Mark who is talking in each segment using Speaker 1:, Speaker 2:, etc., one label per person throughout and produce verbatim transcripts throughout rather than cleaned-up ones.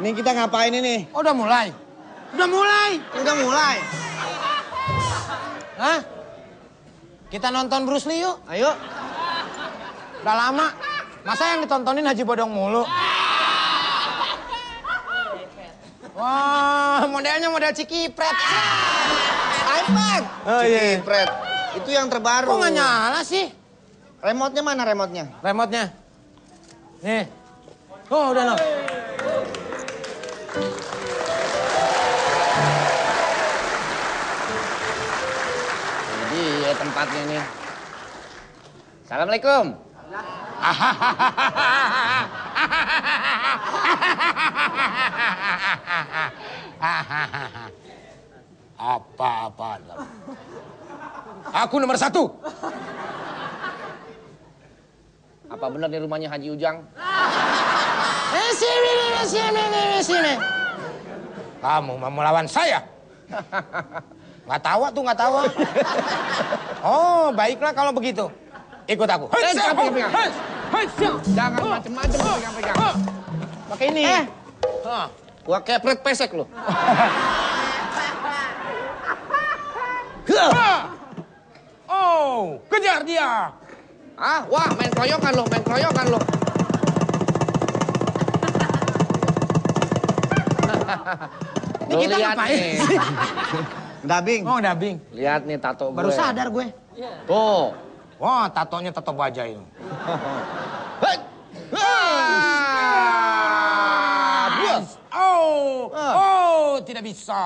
Speaker 1: Ini kita ngapain ini?
Speaker 2: Oh, udah mulai? Udah mulai?
Speaker 1: Udah mulai.
Speaker 2: Hah? Kita nonton Bruce Lee yuk.
Speaker 1: Ayo.
Speaker 2: Udah lama. Masa yang ditontonin Haji Bodong mulu? Wah, modelnya model Cikipret.
Speaker 1: iPad.
Speaker 2: Oh iya.
Speaker 1: Cikipret. Itu yang terbaru.
Speaker 2: Kok nggak nyala sih?
Speaker 1: Remote-nya mana remote-nya?
Speaker 2: Remote-nya. Nih. Oh, udah no.
Speaker 1: Jadi ya tempatnya nih. Assalamualaikum.
Speaker 2: Apa-apaan kamu? Aku nomor satu.
Speaker 1: Apa benar di rumahnya Haji Ujang?
Speaker 2: Eh, sini, sini, sini. Kamu mau melawan saya? Nggak tawa tuh, nggak tawa. Oh, baiklah kalau begitu. Ikut aku.
Speaker 1: Eh, jangan pegang-pegang.
Speaker 2: Hei,
Speaker 1: Jangan macem-macem pegang-pegang.
Speaker 2: pakai ini.
Speaker 1: Eh.
Speaker 2: Hah.
Speaker 1: Gua kepret pesek lo.
Speaker 2: Oh, kejar dia.
Speaker 1: Ah, wah main keroyokan lo, main keroyokan lo.
Speaker 2: Ini kita ngapain?
Speaker 1: Dubbing.
Speaker 2: Oh, dubbing.
Speaker 1: Lihat nih tato gue.
Speaker 2: Baru sadar gue.
Speaker 1: Tuh.
Speaker 2: Wah, tatonya tato baja itu.
Speaker 1: Hei. Ah, dua.
Speaker 2: Oh, oh, tidak bisa.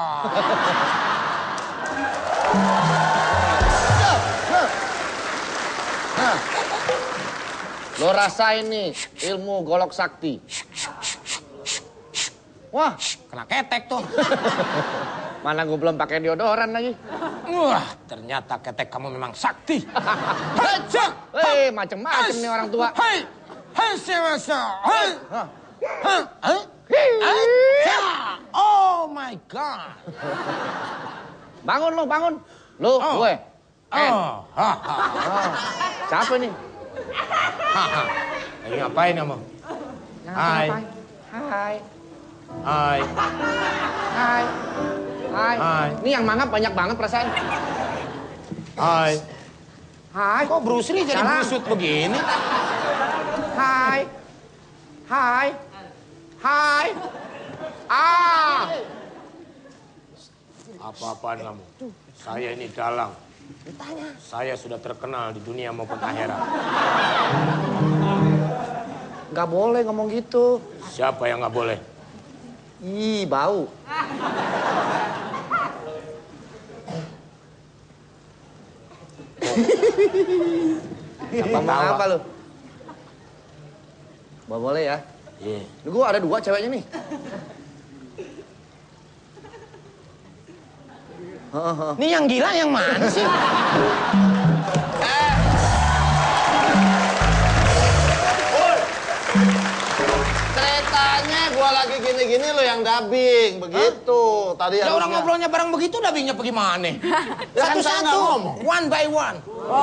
Speaker 1: Lo rasain nih ilmu golok sakti. Wah,
Speaker 2: Kena ketek tuh.
Speaker 1: mana gue belum pakai deodoran lagi.
Speaker 2: Wah, ternyata ketek kamu memang sakti.
Speaker 1: Hei, macem-macem nih orang tua.
Speaker 2: Hei, hei, semasa. Hei, hei, oh my God.
Speaker 1: Bangun lo, bangun. Lo,
Speaker 2: Oh.
Speaker 1: gue. En.
Speaker 2: Oh, haha.
Speaker 1: Oh. Siapa nih?
Speaker 2: Haha. Lagi ngapain kamu? Hai.
Speaker 1: Hai.
Speaker 2: Hai.
Speaker 1: Hai. Hai.
Speaker 2: Hai.
Speaker 1: Ini yang mangap banyak banget perasaan.
Speaker 2: Hai.
Speaker 1: Hai.
Speaker 2: Kok Bruce Lee jadi
Speaker 1: Salam.
Speaker 2: busut begini?
Speaker 1: Hai. Hai. Hai. Ah.
Speaker 2: Apa-apaan kamu? Saya ini dalang. Saya sudah terkenal di dunia maupun akhirat.
Speaker 1: Gak boleh ngomong gitu.
Speaker 2: Siapa yang nggak boleh?
Speaker 1: Ih, bau. Apa mau
Speaker 2: Tawa.
Speaker 1: apa lu? Gak boleh ya?
Speaker 2: Iya.
Speaker 1: Ini gua ada dua ceweknya nih.
Speaker 2: Ini yang gila yang mana sih?
Speaker 3: Ceritanya gua lagi gini-gini lo yang dubbing, begitu. Tadi
Speaker 2: Ya orang
Speaker 3: harusnya-
Speaker 2: ngobrolnya bareng begitu, dubbingnya bagaimana?
Speaker 3: Ya kan saya
Speaker 2: Satu-satu,
Speaker 3: nggak ngomong.
Speaker 2: one by one.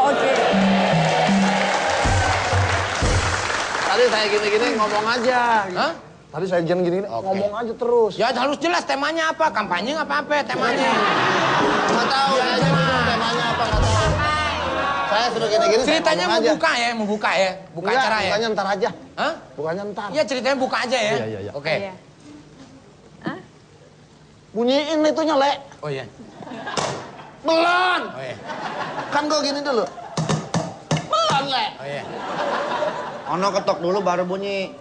Speaker 3: Tadi saya gini-gini ngomong aja.
Speaker 2: Hah?
Speaker 3: Tadi saya jangan gini-gini ngomong aja terus.
Speaker 2: Ya harus jelas temanya apa, kampanye nggak apa-apa temanya.
Speaker 3: Nggak tahu, saya aja bingung temanya apa nggak tahu. Saya sudah gini-gini. saya
Speaker 2: Ceritanya
Speaker 3: ngomong
Speaker 2: mau
Speaker 3: aja.
Speaker 2: buka ya, mau buka ya, buka
Speaker 3: Enggak,
Speaker 2: acara ya.
Speaker 3: Bukanya ntar aja.
Speaker 2: Hah?
Speaker 3: Bukanya ntar.
Speaker 2: Iya ceritanya buka aja ya.
Speaker 3: Iya, iya, iya.
Speaker 2: Oke.
Speaker 4: Iya.
Speaker 3: Bunyiin itunya, Le.
Speaker 2: Oh iya.
Speaker 3: Belon.
Speaker 2: Oh iya.
Speaker 3: Kan gua gini dulu. Belon, Le.
Speaker 2: Oh iya.
Speaker 1: Ono ketok dulu baru bunyi.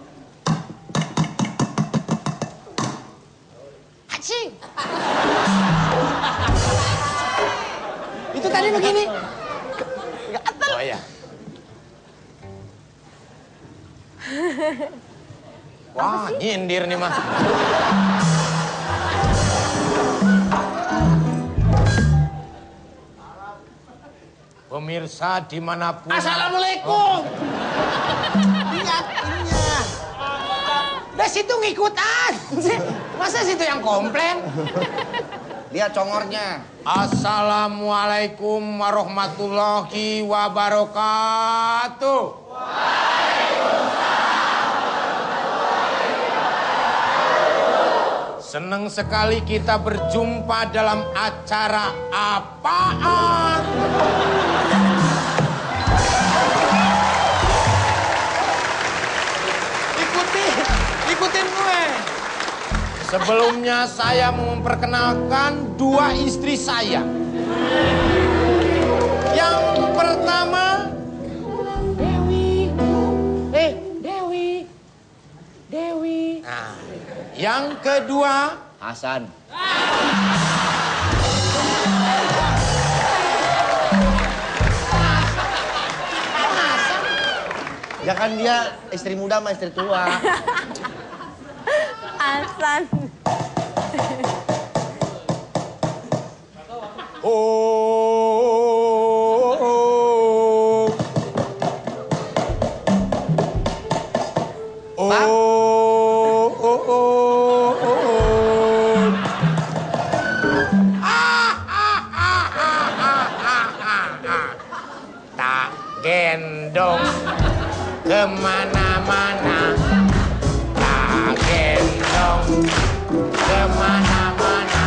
Speaker 2: Acing. Itu tadi begini. Oh iya. Wah, nyindir nih mah. Pemirsa dimanapun.
Speaker 3: Assalamualaikum.
Speaker 2: Lihat ininya. Udah situ ngikutan. Masa situ yang komplain?
Speaker 1: Lihat congornya.
Speaker 2: Assalamualaikum warahmatullahi wabarakatuh. Waalaikumsalam. Senang sekali kita berjumpa dalam acara apaan? Ikutin, ikutin gue. Sebelumnya saya mau memperkenalkan dua istri saya. Yang pertama, Dewi. Eh, Dewi. Dewi. Nah, yang kedua,
Speaker 1: Hasan.
Speaker 3: Ya kan dia istri muda sama istri tua.
Speaker 4: Hasan.
Speaker 2: oh, oh, oh. Oh, oh, oh, oh, oh. Ah, ah, ah, ah, ah, ah, ah. Tak gendong kemana-mana, tak gendong kemana-mana.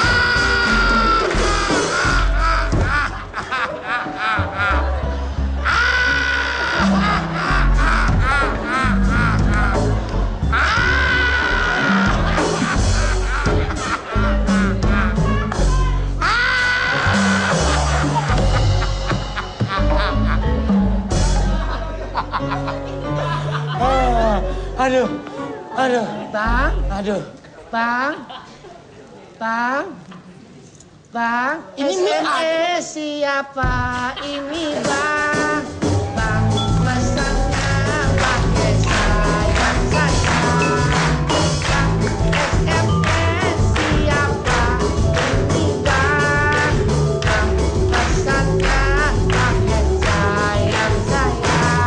Speaker 2: Aduh, aduh, Bang, aduh, Bang, Bang, Bang, ini S M S siapa ini Bang? Bang, pesannya pakai sayang sayang. Bang, S M S siapa ini Bang? Bang, pesannya pakai sayang sayang.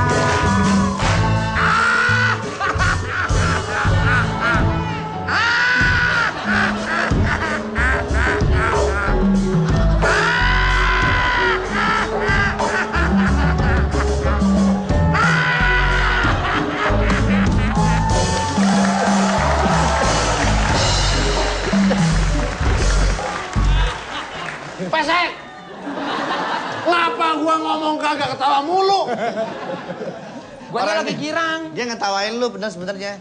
Speaker 3: Pesek! Kenapa gua ngomong kagak ketawa mulu?
Speaker 2: Gua lagi girang.
Speaker 3: Dia ngetawain lu bener sebenarnya.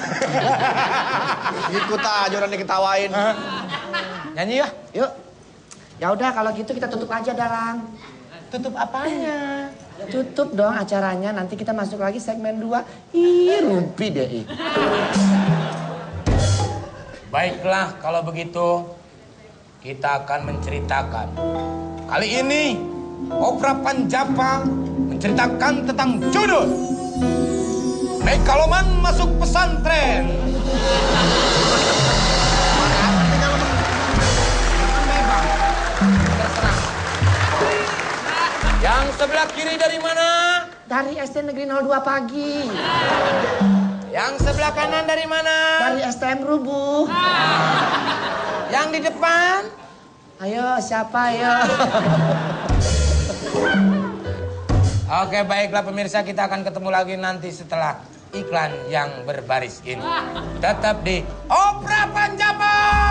Speaker 3: Ikut aja orang diketawain.
Speaker 2: Nyanyi ya?
Speaker 5: Yuk. Ya udah kalau gitu kita tutup aja Darang.
Speaker 2: Tutup apanya?
Speaker 5: Tutup dong acaranya, nanti kita masuk lagi segmen dua. Ih, rumpi deh. ih.
Speaker 2: Baiklah kalau begitu kita akan menceritakan. Kali ini Opera Panjapa menceritakan tentang judul Megaloman Masuk Pesantren. Terserah. Yang sebelah kiri dari mana?
Speaker 5: Dari S D Negeri nol dua pagi.
Speaker 2: Yang sebelah kanan dari mana?
Speaker 5: Dari S T M Rubuh.
Speaker 2: Yang di depan?
Speaker 5: Ayo siapa ayo?
Speaker 2: Oke, baiklah pemirsa, kita akan ketemu lagi nanti setelah iklan yang berbaris ini. Tetap di Opera Panjapa.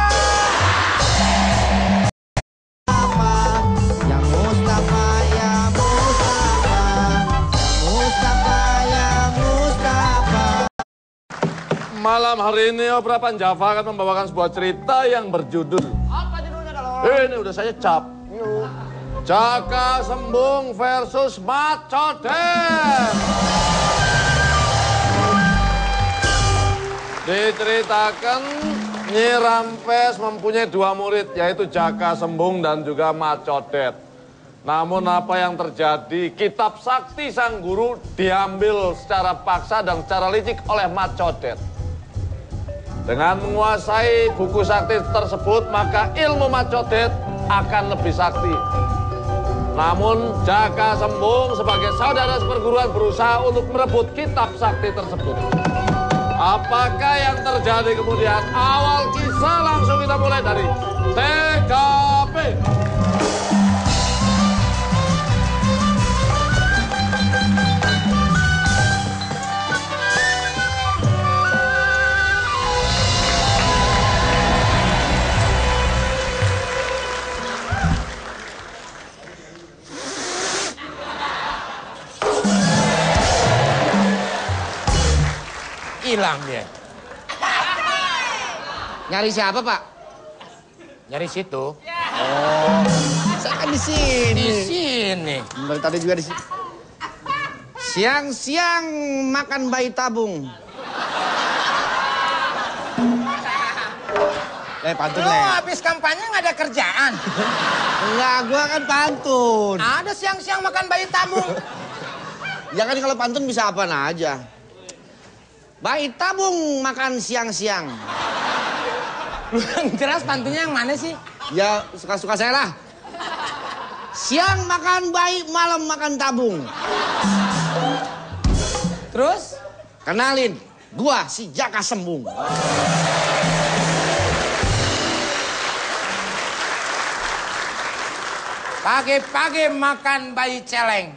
Speaker 3: Ya Mustafa, ya Mustafa, Mustafa, ya Mustafa.
Speaker 6: Malam hari ini Opera Panjapa akan membawakan sebuah cerita yang berjudul.
Speaker 3: Apa judulnya kalau?
Speaker 6: Ini udah saya cap. Jaka Sembung versus Mat Codet. Diceritakan Nyi Rampes mempunyai dua murid, yaitu Jaka Sembung dan juga Mat Codet. Namun apa yang terjadi, kitab sakti sang guru diambil secara paksa dan secara licik oleh Mat Codet. Dengan menguasai buku sakti tersebut, maka ilmu Mat Codet akan lebih sakti. Namun Jaka Sembung sebagai saudara seperguruan berusaha untuk merebut kitab sakti tersebut. Apakah yang terjadi kemudian? Awal kisah langsung kita mulai dari T K P.
Speaker 2: pulang dia.
Speaker 5: Nyari siapa, Pak?
Speaker 2: Nyari situ.
Speaker 5: Oh, saya kan di sini.
Speaker 2: Di sini.
Speaker 5: Dari tadi juga di sini. Siang-siang makan bayi tabung. Eh, pantun,
Speaker 2: Lu
Speaker 5: Leng.
Speaker 2: habis kampanye nggak ada kerjaan?
Speaker 5: Enggak, gua kan pantun.
Speaker 2: Ada siang-siang makan bayi tabung.
Speaker 5: Ya kan kalau pantun bisa apaan aja. Bayi tabung makan siang-siang.
Speaker 2: Lu yang jelas pantunnya yang mana sih?
Speaker 5: Ya, suka-suka saya lah. Siang makan bayi, malam makan tabung.
Speaker 2: Terus?
Speaker 5: Kenalin, gua si Jaka Sembung.
Speaker 2: Pagi-pagi makan bayi celeng.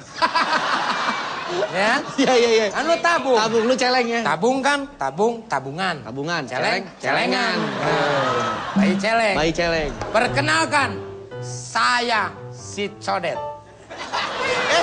Speaker 2: Ya?
Speaker 5: Iya, iya, iya.
Speaker 2: Kan lu tabung.
Speaker 5: Tabung, lu celeng ya?
Speaker 2: Tabung kan? Tabung, tabungan.
Speaker 5: Tabungan,
Speaker 2: Celeng,
Speaker 5: celeng,
Speaker 2: celengan.
Speaker 5: celengan.
Speaker 2: Bayi celeng.
Speaker 5: Bayi celeng.
Speaker 2: Perkenalkan, saya si Codet. Eh?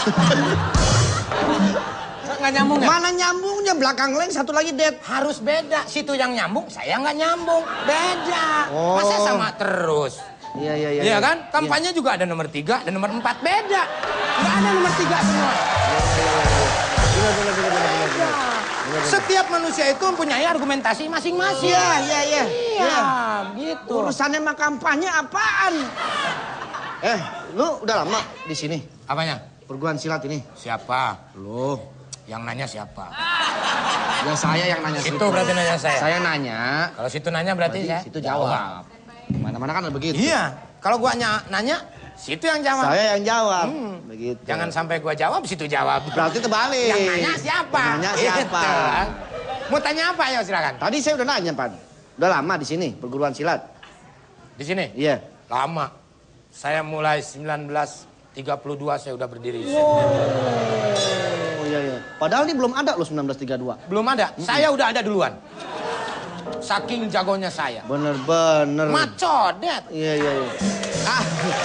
Speaker 2: Nggak nyambung ya?
Speaker 5: Mana nyambungnya? Belakang leng, satu lagi dead.
Speaker 2: Harus beda. Situ yang nyambung, saya nggak nyambung. Beda.
Speaker 5: Oh.
Speaker 2: Masa sama terus?
Speaker 5: Iya, iya, iya.
Speaker 2: Iya kan? Kampanye juga ada nomor tiga, ada nomor empat. Beda. Nggak ada nomor tiga semua.
Speaker 5: Benar, benar, benar, benar, benar.
Speaker 2: Setiap manusia itu mempunyai argumentasi masing-masing.
Speaker 5: Iya, iya, iya.
Speaker 2: Iya, gitu.
Speaker 5: Urusannya mah kampanye apaan? Eh, lu udah lama di sini?
Speaker 2: Apanya?
Speaker 5: Perguruan silat ini?
Speaker 2: Siapa?
Speaker 5: Lu.
Speaker 2: Yang nanya siapa?
Speaker 5: Ya saya yang nanya
Speaker 2: Itu
Speaker 5: situ.
Speaker 2: berarti nanya saya.
Speaker 5: Saya nanya.
Speaker 2: Kalau situ nanya berarti,
Speaker 5: Berarti
Speaker 2: saya
Speaker 5: situ jawab. Mana-mana kan begitu.
Speaker 2: Iya. Kalau gua ny- nanya, situ yang jawab.
Speaker 5: Saya yang jawab.
Speaker 2: Hmm.
Speaker 5: Begitu.
Speaker 2: Jangan sampai gua jawab, situ jawab.
Speaker 5: Berarti terbalik.
Speaker 2: Yang nanya siapa?
Speaker 5: Yang nanya siapa?
Speaker 2: Gitu. Mau tanya apa? Ayo silakan.
Speaker 5: Tadi saya udah nanya, Pan. Udah lama di sini perguruan silat?
Speaker 2: Di sini?
Speaker 5: Iya.
Speaker 2: Lama. Saya mulai sembilan belas tiga puluh dua saya udah berdiri di sini.
Speaker 5: Oh iya iya. Padahal ini belum ada loh sembilan belas tiga puluh dua.
Speaker 2: Belum ada. Mm-mm. Saya udah ada duluan. Saking jagonya saya.
Speaker 5: Bener-bener.
Speaker 2: Macodet.
Speaker 5: Iya iya iya. Ah.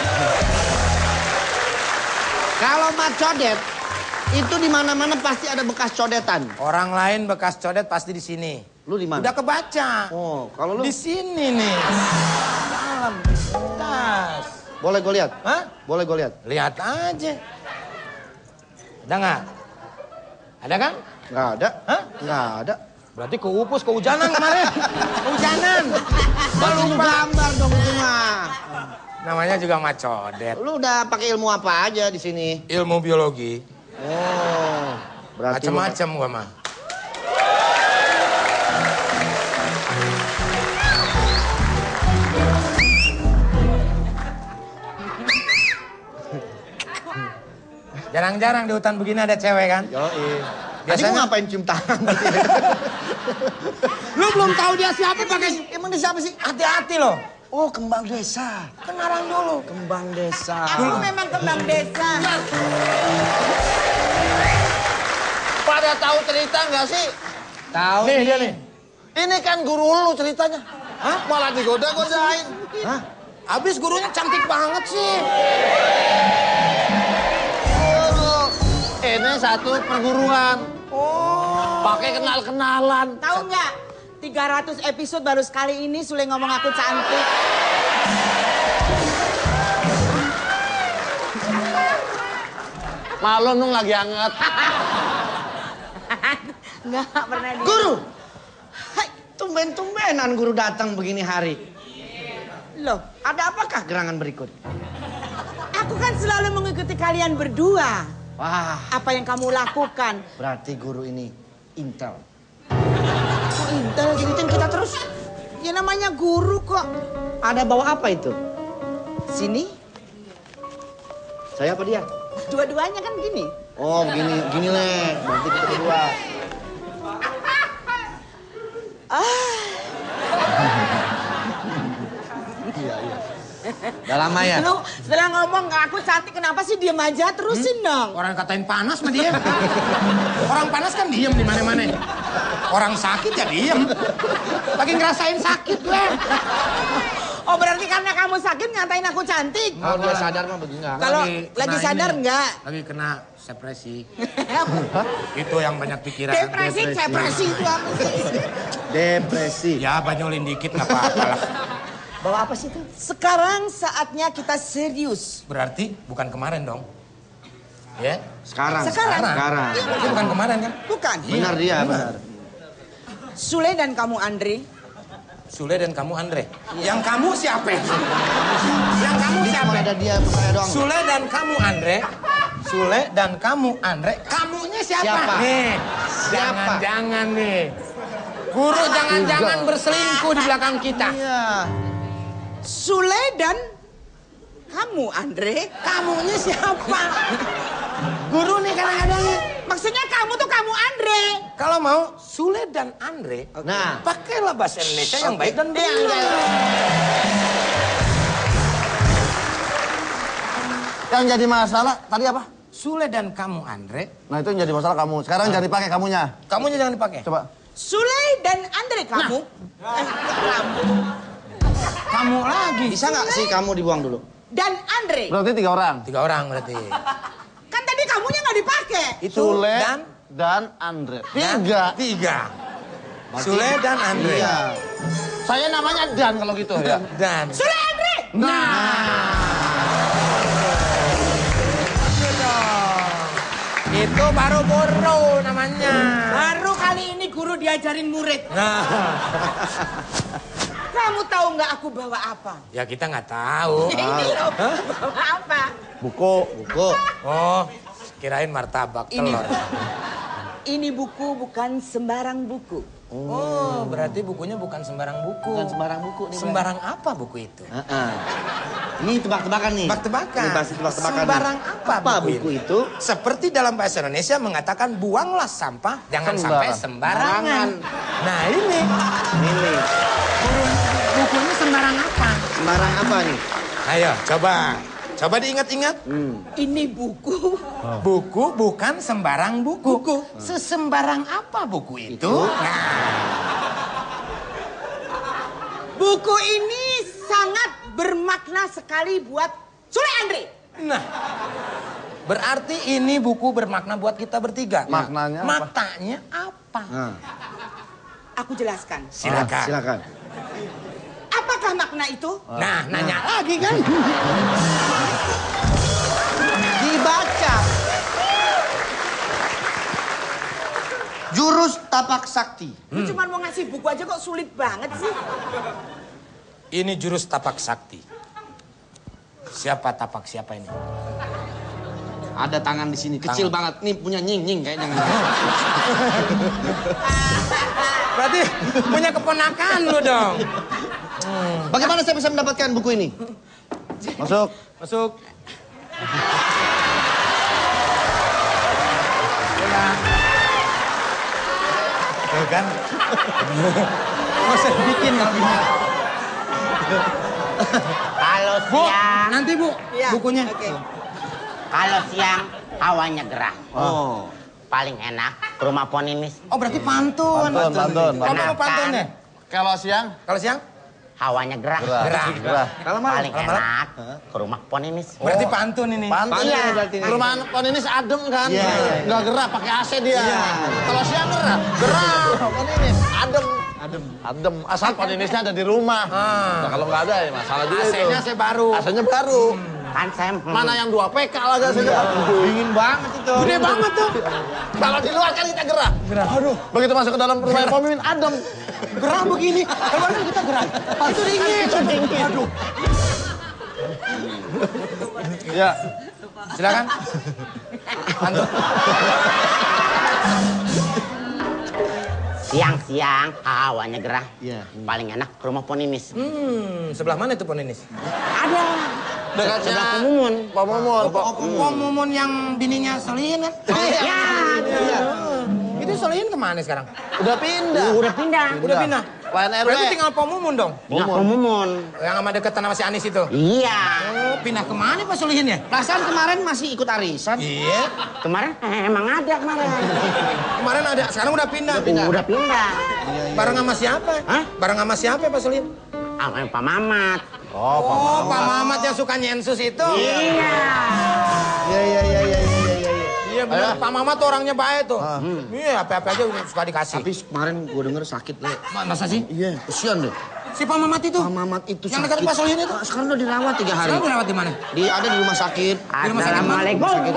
Speaker 5: Kalau mat codet itu di mana-mana pasti ada bekas codetan.
Speaker 2: Orang lain bekas codet pasti di sini.
Speaker 5: Lu di mana?
Speaker 2: Udah kebaca.
Speaker 5: Oh, kalau lu
Speaker 2: Di sini nih. Dalam tas.
Speaker 5: boleh gue lihat?
Speaker 2: Hah?
Speaker 5: Boleh gue lihat?
Speaker 2: Lihat aja. Ada nggak? Ada kan?
Speaker 5: Nggak ada.
Speaker 2: Hah?
Speaker 5: Nggak ada.
Speaker 2: Berarti keupus, kehujanan kemarin. Kehujanan.
Speaker 5: Baru gambar dong itu mah.
Speaker 2: Namanya juga macodet.
Speaker 5: Lu udah pakai ilmu apa aja di sini?
Speaker 2: Ilmu biologi.
Speaker 5: Oh, berarti lu-
Speaker 2: Macam-macam gua mah. Jarang-jarang di hutan begini ada cewek kan?
Speaker 5: Yoi. Biasanya
Speaker 2: Biasanya-
Speaker 5: ngapain cium tangan?
Speaker 2: Lu belum tahu dia siapa pakai.
Speaker 5: Emang dia siapa sih?
Speaker 2: Hati-hati loh.
Speaker 5: Oh, kembang desa.
Speaker 2: Kenalan dulu.
Speaker 5: Kembang desa.
Speaker 4: Aku memang kembang desa.
Speaker 3: Pada tahu cerita nggak sih?
Speaker 5: Tahu
Speaker 2: Nih dia nih.
Speaker 3: Ini kan guru lu ceritanya. Hah? Malah digoda-godain.
Speaker 5: Hah?
Speaker 2: Abis gurunya cantik banget sih.
Speaker 3: Guru. Ini satu perguruan.
Speaker 2: Oh.
Speaker 3: Pakai kenal-kenalan.
Speaker 4: Tahu nggak? tiga ratus episode baru sekali ini Sule ngomong aku cantik.
Speaker 3: Malu nung lagi anget.
Speaker 4: Nggak pernah di...
Speaker 5: Guru. Hai, tumben-tumbenan guru datang begini hari.
Speaker 4: Loh,
Speaker 5: Ada apakah gerangan berikut?
Speaker 4: aku kan selalu mengikuti kalian berdua.
Speaker 5: Wah,
Speaker 4: Apa yang kamu lakukan?
Speaker 5: berarti guru ini intel.
Speaker 4: Kok intel
Speaker 5: Ikutin kita terus.
Speaker 4: Ya namanya guru kok.
Speaker 5: Ada bawa apa itu?
Speaker 4: Sini,
Speaker 5: Saya apa dia?
Speaker 4: dua-duanya kan gini.
Speaker 5: Oh, begini, gini le. Berarti kita berdua. Udah lama ya?
Speaker 4: Lu setelah ngomong ke aku cantik, kenapa sih diem aja? Terusin dong.
Speaker 2: Orang katain panas sama dia. Orang panas kan diem di mana-mana. Orang sakit ya diem. Lagi ngerasain sakit gue.
Speaker 4: Oh berarti karena kamu kamu sakit ngatain aku cantik.
Speaker 5: Kalau dia sadar mah begini.
Speaker 4: Kalau
Speaker 2: Lagi
Speaker 4: lagi
Speaker 2: kena
Speaker 4: sadar
Speaker 2: ini.
Speaker 4: enggak?
Speaker 2: Lagi kena depresi. Itu yang banyak pikiran.
Speaker 4: Depresi, depresi itu apa sih?
Speaker 3: Depresi.
Speaker 2: Ya banyolin dikit nggak apa-apa lah.
Speaker 4: Bawa apa sih itu? Sekarang saatnya kita serius.
Speaker 2: Berarti bukan kemarin dong. Ya?
Speaker 5: Sekarang.
Speaker 4: Sekarang.
Speaker 5: Sekarang.
Speaker 2: Berarti bukan kemarin kan?
Speaker 4: Bukan.
Speaker 5: Benar dia, benar.
Speaker 4: Sule dan kamu Andre.
Speaker 2: Sule dan kamu Andre. Yang kamu siapa? Yang kamu
Speaker 3: Ini
Speaker 2: siapa?
Speaker 3: cuma ada dia saya doang.
Speaker 2: Sule dan kamu Andre. Sule dan kamu Andre. Kamunya siapa?
Speaker 3: Siapa?
Speaker 2: Nih.
Speaker 3: Siapa?
Speaker 2: Jangan-jangan nih. Guru jangan-jangan berselingkuh di belakang kita.
Speaker 3: Iya.
Speaker 4: Sule dan kamu Andre.
Speaker 2: Kamunya siapa? Guru nih kadang-kadangnya.
Speaker 4: Maksudnya kamu tuh kamu Andre.
Speaker 2: Kalau mau Sule dan Andre,
Speaker 3: Nah.
Speaker 2: pakailah bahasa Indonesia yang baik dan benar.
Speaker 3: Yang jadi masalah tadi apa?
Speaker 2: Sule dan kamu Andre,
Speaker 3: Nah itu yang jadi masalah kamu. Sekarang jangan dipakai kamunya.
Speaker 2: kamunya jangan dipakai.
Speaker 3: Coba.
Speaker 4: Sule dan Andre kamu. Eh, kamu.
Speaker 2: Kamu lagi.
Speaker 5: Bisa nggak sih kamu dibuang dulu?
Speaker 4: Dan Andre.
Speaker 3: Berarti tiga orang.
Speaker 2: Tiga orang berarti.
Speaker 4: Kan tadi kamunya nggak dipakai.
Speaker 2: Itu
Speaker 3: Sule
Speaker 2: dan
Speaker 3: dan Andre.
Speaker 2: dan
Speaker 3: Tiga.
Speaker 2: Tiga. Sule dan Andre.
Speaker 3: Iya. Saya namanya Dan kalau gitu ya.
Speaker 2: Dan.
Speaker 4: Sule Andre.
Speaker 2: Itu baru guru namanya.
Speaker 4: Baru kali ini guru diajarin murid.
Speaker 2: Nah,
Speaker 4: Kamu tahu nggak aku bawa apa?
Speaker 2: ya kita nggak tahu.
Speaker 4: Ini loh. Bawa apa?
Speaker 3: Buku. Buku.
Speaker 2: Oh, kirain martabak
Speaker 4: Ini.
Speaker 2: telur.
Speaker 4: Ini buku bukan sembarang buku.
Speaker 2: Oh, berarti bukunya bukan sembarang buku.
Speaker 3: Bukan sembarang buku nih.
Speaker 2: Sembarang apa buku itu?
Speaker 5: Heeh. Ini tebak-tebakan nih.
Speaker 2: Tebak-tebakan.
Speaker 5: Ini pasti tebak-tebakan. nih.
Speaker 2: Sembarang apa,
Speaker 5: Apa
Speaker 2: buku,
Speaker 5: buku
Speaker 2: ini?
Speaker 5: itu?
Speaker 2: Seperti dalam bahasa Indonesia mengatakan buanglah sampah, jangan sampai
Speaker 3: Sembarang.
Speaker 2: sembarangan. Nah ini,
Speaker 5: Ini.
Speaker 2: bukunya sembarang apa?
Speaker 5: Sembarang apa nih?
Speaker 2: Ayo, coba. Coba diingat-ingat.
Speaker 5: Hmm.
Speaker 4: Ini buku.
Speaker 2: Buku bukan sembarang buku. Sesembarang apa buku itu? Nah,
Speaker 4: Buku ini sangat bermakna sekali buat Sule Andre.
Speaker 2: nah. Berarti ini buku bermakna buat kita bertiga.
Speaker 3: Maknanya apa?
Speaker 2: Matanya apa?
Speaker 5: Nah,
Speaker 4: Aku jelaskan.
Speaker 2: Silakan.
Speaker 5: silakan.
Speaker 4: Apakah makna itu?
Speaker 2: Nah, nanya lagi kan?
Speaker 5: Dibaca. Jurus tapak sakti.
Speaker 4: Lu cuma mau ngasih buku aja kok sulit banget sih.
Speaker 2: Ini jurus tapak sakti. Siapa tapak siapa ini?
Speaker 5: Ada tangan di sini, kecil banget. Nih punya nying-nying kayaknya.
Speaker 2: Berarti punya keponakan lu dong.
Speaker 5: Bagaimana saya bisa mendapatkan buku ini?
Speaker 3: Masuk.
Speaker 2: Masuk. Tuh kan? Masa bikin kalau gini.
Speaker 7: Kalau
Speaker 2: Bu,
Speaker 7: siang,
Speaker 2: nanti Bu,
Speaker 4: Iya,
Speaker 2: bukunya.
Speaker 4: Oke.
Speaker 7: kalau siang hawanya gerah.
Speaker 5: Oh.
Speaker 7: Paling enak ke rumah Poninis.
Speaker 2: Oh, berarti pantun.
Speaker 3: Pantun, pantun.
Speaker 2: Kamu
Speaker 7: Benar,
Speaker 2: mau pantunnya?
Speaker 3: Kalau siang.
Speaker 2: Kalau siang?
Speaker 7: Hawanya gerah.
Speaker 3: Gerah.
Speaker 2: Gerah.
Speaker 3: Gerah.
Speaker 5: Kalau malam?
Speaker 7: Paling
Speaker 2: Kalau malam?
Speaker 7: enak ke rumah Poninis.
Speaker 2: Berarti pantun ini.
Speaker 3: Pantun.
Speaker 5: Iya.
Speaker 3: Berarti. Rumah Poninis adem kan?
Speaker 5: Iya, iya.
Speaker 3: Nggak gerah, pakai A C dia.
Speaker 5: Iya.
Speaker 3: Kalau siang gerah. Gerah. Poninis adem. Adem. Adem. Asal Poninisnya ada di rumah. Nah, kalau nggak ada ya masalah juga itu.
Speaker 2: A C-nya saya baru.
Speaker 3: A C-nya baru.
Speaker 7: Kan saya... hmm,
Speaker 3: Mana yang dua P K lah gak sih?
Speaker 5: Dingin banget itu.
Speaker 2: Gede banget tuh.
Speaker 3: Kalau di luar kan kita gerah. Gerah. Aduh. Begitu masuk ke dalam rumah pemimpin adem.
Speaker 2: Gerah begini. Kalau kita gerah. Itu dingin. Itu dingin. Aduh.
Speaker 3: Ya.
Speaker 2: Silakan. Pantun.
Speaker 7: Siang-siang hawanya gerah.
Speaker 5: Iya.
Speaker 7: Paling enak ke rumah Poninis.
Speaker 2: Hmm, sebelah mana itu Poninis?
Speaker 7: Ada.
Speaker 3: Dekatnya
Speaker 7: Sebelah Pemumun.
Speaker 3: Pak Momon.
Speaker 2: Oh, Mumun yang bininya Solihin kan?
Speaker 7: Ya,
Speaker 2: Iya. Itu Solihin kemana sekarang?
Speaker 3: Udah pindah.
Speaker 7: udah pindah.
Speaker 2: Udah pindah.
Speaker 3: Lain R W.
Speaker 2: Berarti tinggal Pak Mumun dong?
Speaker 7: Tinggal Pemumun.
Speaker 2: Yang sama deketan sama si Anis itu?
Speaker 7: Iya.
Speaker 2: Oh, pindah kemana Pak Solihin ya?
Speaker 5: Perasaan kemarin masih ikut arisan.
Speaker 2: Iya.
Speaker 7: Kemarin eh, emang ada kemarin.
Speaker 2: Kemarin ada, sekarang udah pindah.
Speaker 7: Udah pindah.
Speaker 2: Bareng sama siapa?
Speaker 7: Hah?
Speaker 2: Bareng sama siapa Pak Solihin?
Speaker 7: Sama Pak Mamat.
Speaker 2: Oh, oh Pak Mamat yang suka nyensus itu?
Speaker 7: Iya.
Speaker 5: Iya, iya, iya, iya, iya, iya.
Speaker 2: Iya benar, Pak Mamat tuh orangnya baik tuh. Iya, apa-apa aja suka dikasih.
Speaker 5: Tapi kemarin gue denger sakit, Le.
Speaker 2: Masa sih?
Speaker 5: Iya, kesian deh.
Speaker 2: Si Pak Mamat itu?
Speaker 5: Pak Mamat itu
Speaker 2: yang
Speaker 5: sakit.
Speaker 2: dekat Pak Solihin itu?
Speaker 5: Sekarang udah dirawat tiga hari.
Speaker 2: Sekarang dirawat di mana?
Speaker 5: Di, ada di rumah sakit.
Speaker 2: Di rumah sakit mana?
Speaker 7: Assalamualaikum.
Speaker 5: Sakit.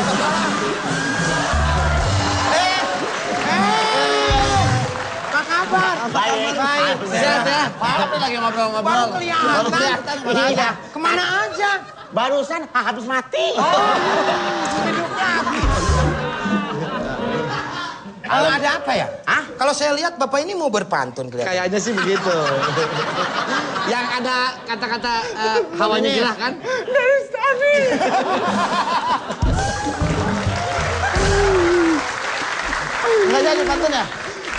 Speaker 2: Apa kabar?
Speaker 7: Baik.
Speaker 2: Baik. Sehat ya?
Speaker 3: Apa lagi ngobrol-ngobrol?
Speaker 2: Baru kelihatan.
Speaker 7: Baru kelihatan. Iya.
Speaker 2: Kemana aja?
Speaker 7: Barusan habis mati.
Speaker 2: Kalau ada apa ya?
Speaker 7: Hah?
Speaker 2: Kalau saya lihat Bapak ini mau berpantun kelihatan.
Speaker 5: Kayaknya sih begitu.
Speaker 2: Yang ada kata-kata uh, hawanya jelas kan?
Speaker 5: Nggak jadi pantun ya?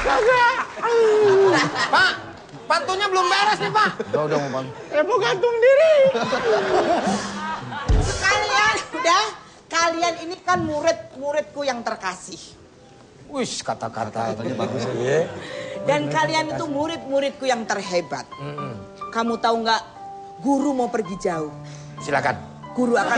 Speaker 2: Pak, pantunnya belum beres nih Pak.
Speaker 3: Udah, udah mau pantun.
Speaker 7: Ya mau gantung diri.
Speaker 4: Kalian udah, kalian ini kan murid-muridku yang terkasih.
Speaker 2: Wih, kata-kata itu bagus ya.
Speaker 4: Dan kalian itu murid-muridku yang terhebat. Kamu tahu nggak, guru mau pergi jauh.
Speaker 2: Silakan.
Speaker 4: Guru akan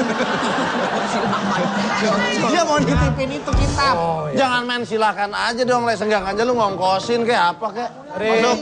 Speaker 3: Dia mau nitipin itu kitab.
Speaker 2: Oh, iya.
Speaker 3: Jangan main silakan aja dong, Le. Senggang aja lu ngongkosin kayak apa kayak. Masuk.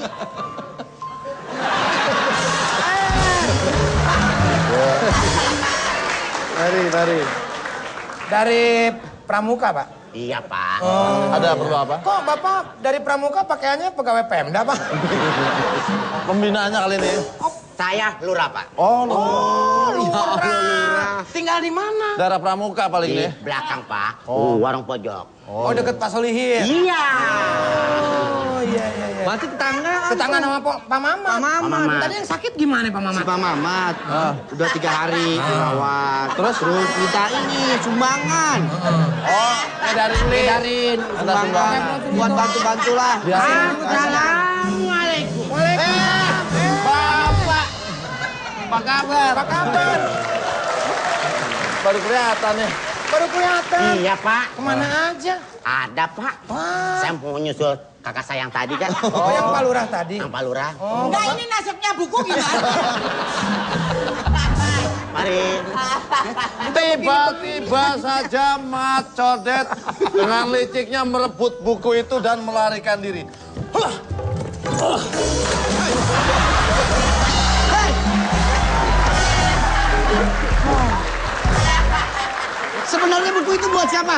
Speaker 3: Mari, mari.
Speaker 2: Dari Pramuka, Pak.
Speaker 7: Iya, Pak.
Speaker 3: Ada perlu apa?
Speaker 2: Kok Bapak dari Pramuka pakaiannya pegawai Pemda, Pak?
Speaker 3: Pembinaannya kali ini.
Speaker 7: Saya lurah, Pak.
Speaker 3: Oh, lu.
Speaker 2: Lurah. Tinggal di mana?
Speaker 3: Daerah Pramuka paling
Speaker 7: Di
Speaker 3: nih.
Speaker 7: belakang, Pak. Oh, warung pojok.
Speaker 2: Oh, deket Pak Solihin.
Speaker 7: Iya.
Speaker 2: Oh, iya, iya, iya.
Speaker 5: Berarti tetangga.
Speaker 2: Tetangga nama Pak Pak Mamat.
Speaker 5: Pak Mamat.
Speaker 2: Tadi yang sakit gimana Pak
Speaker 5: Si
Speaker 2: Mamat?
Speaker 5: Pak Mamat. Udah tiga hari dirawat. Terus? Terus minta ini, sumbangan.
Speaker 3: Oh, ngedarin nih.
Speaker 5: Edarin, sumbangan.
Speaker 3: sumbangan.
Speaker 5: Buat bantu-bantu lah.
Speaker 7: Assalamualaikum.
Speaker 3: Bapak.
Speaker 2: Apa kabar? Apa kabar?
Speaker 3: Baru kelihatan nih.
Speaker 2: Baru kelihatan.
Speaker 7: Iya, Pak.
Speaker 2: Kemana aja?
Speaker 7: Ada, Pak.
Speaker 2: Wah.
Speaker 7: Saya mau nyusul kakak saya yang tadi kan.
Speaker 2: Oh, yang Pak Lurah tadi.
Speaker 7: Yang Pak Lurah.
Speaker 2: Oh,
Speaker 4: Enggak, ini nasibnya buku gimana?
Speaker 7: Mari.
Speaker 3: Tiba-tiba saja Mat Codet dengan liciknya merebut buku itu dan melarikan diri.
Speaker 5: Sebenarnya buku itu buat siapa?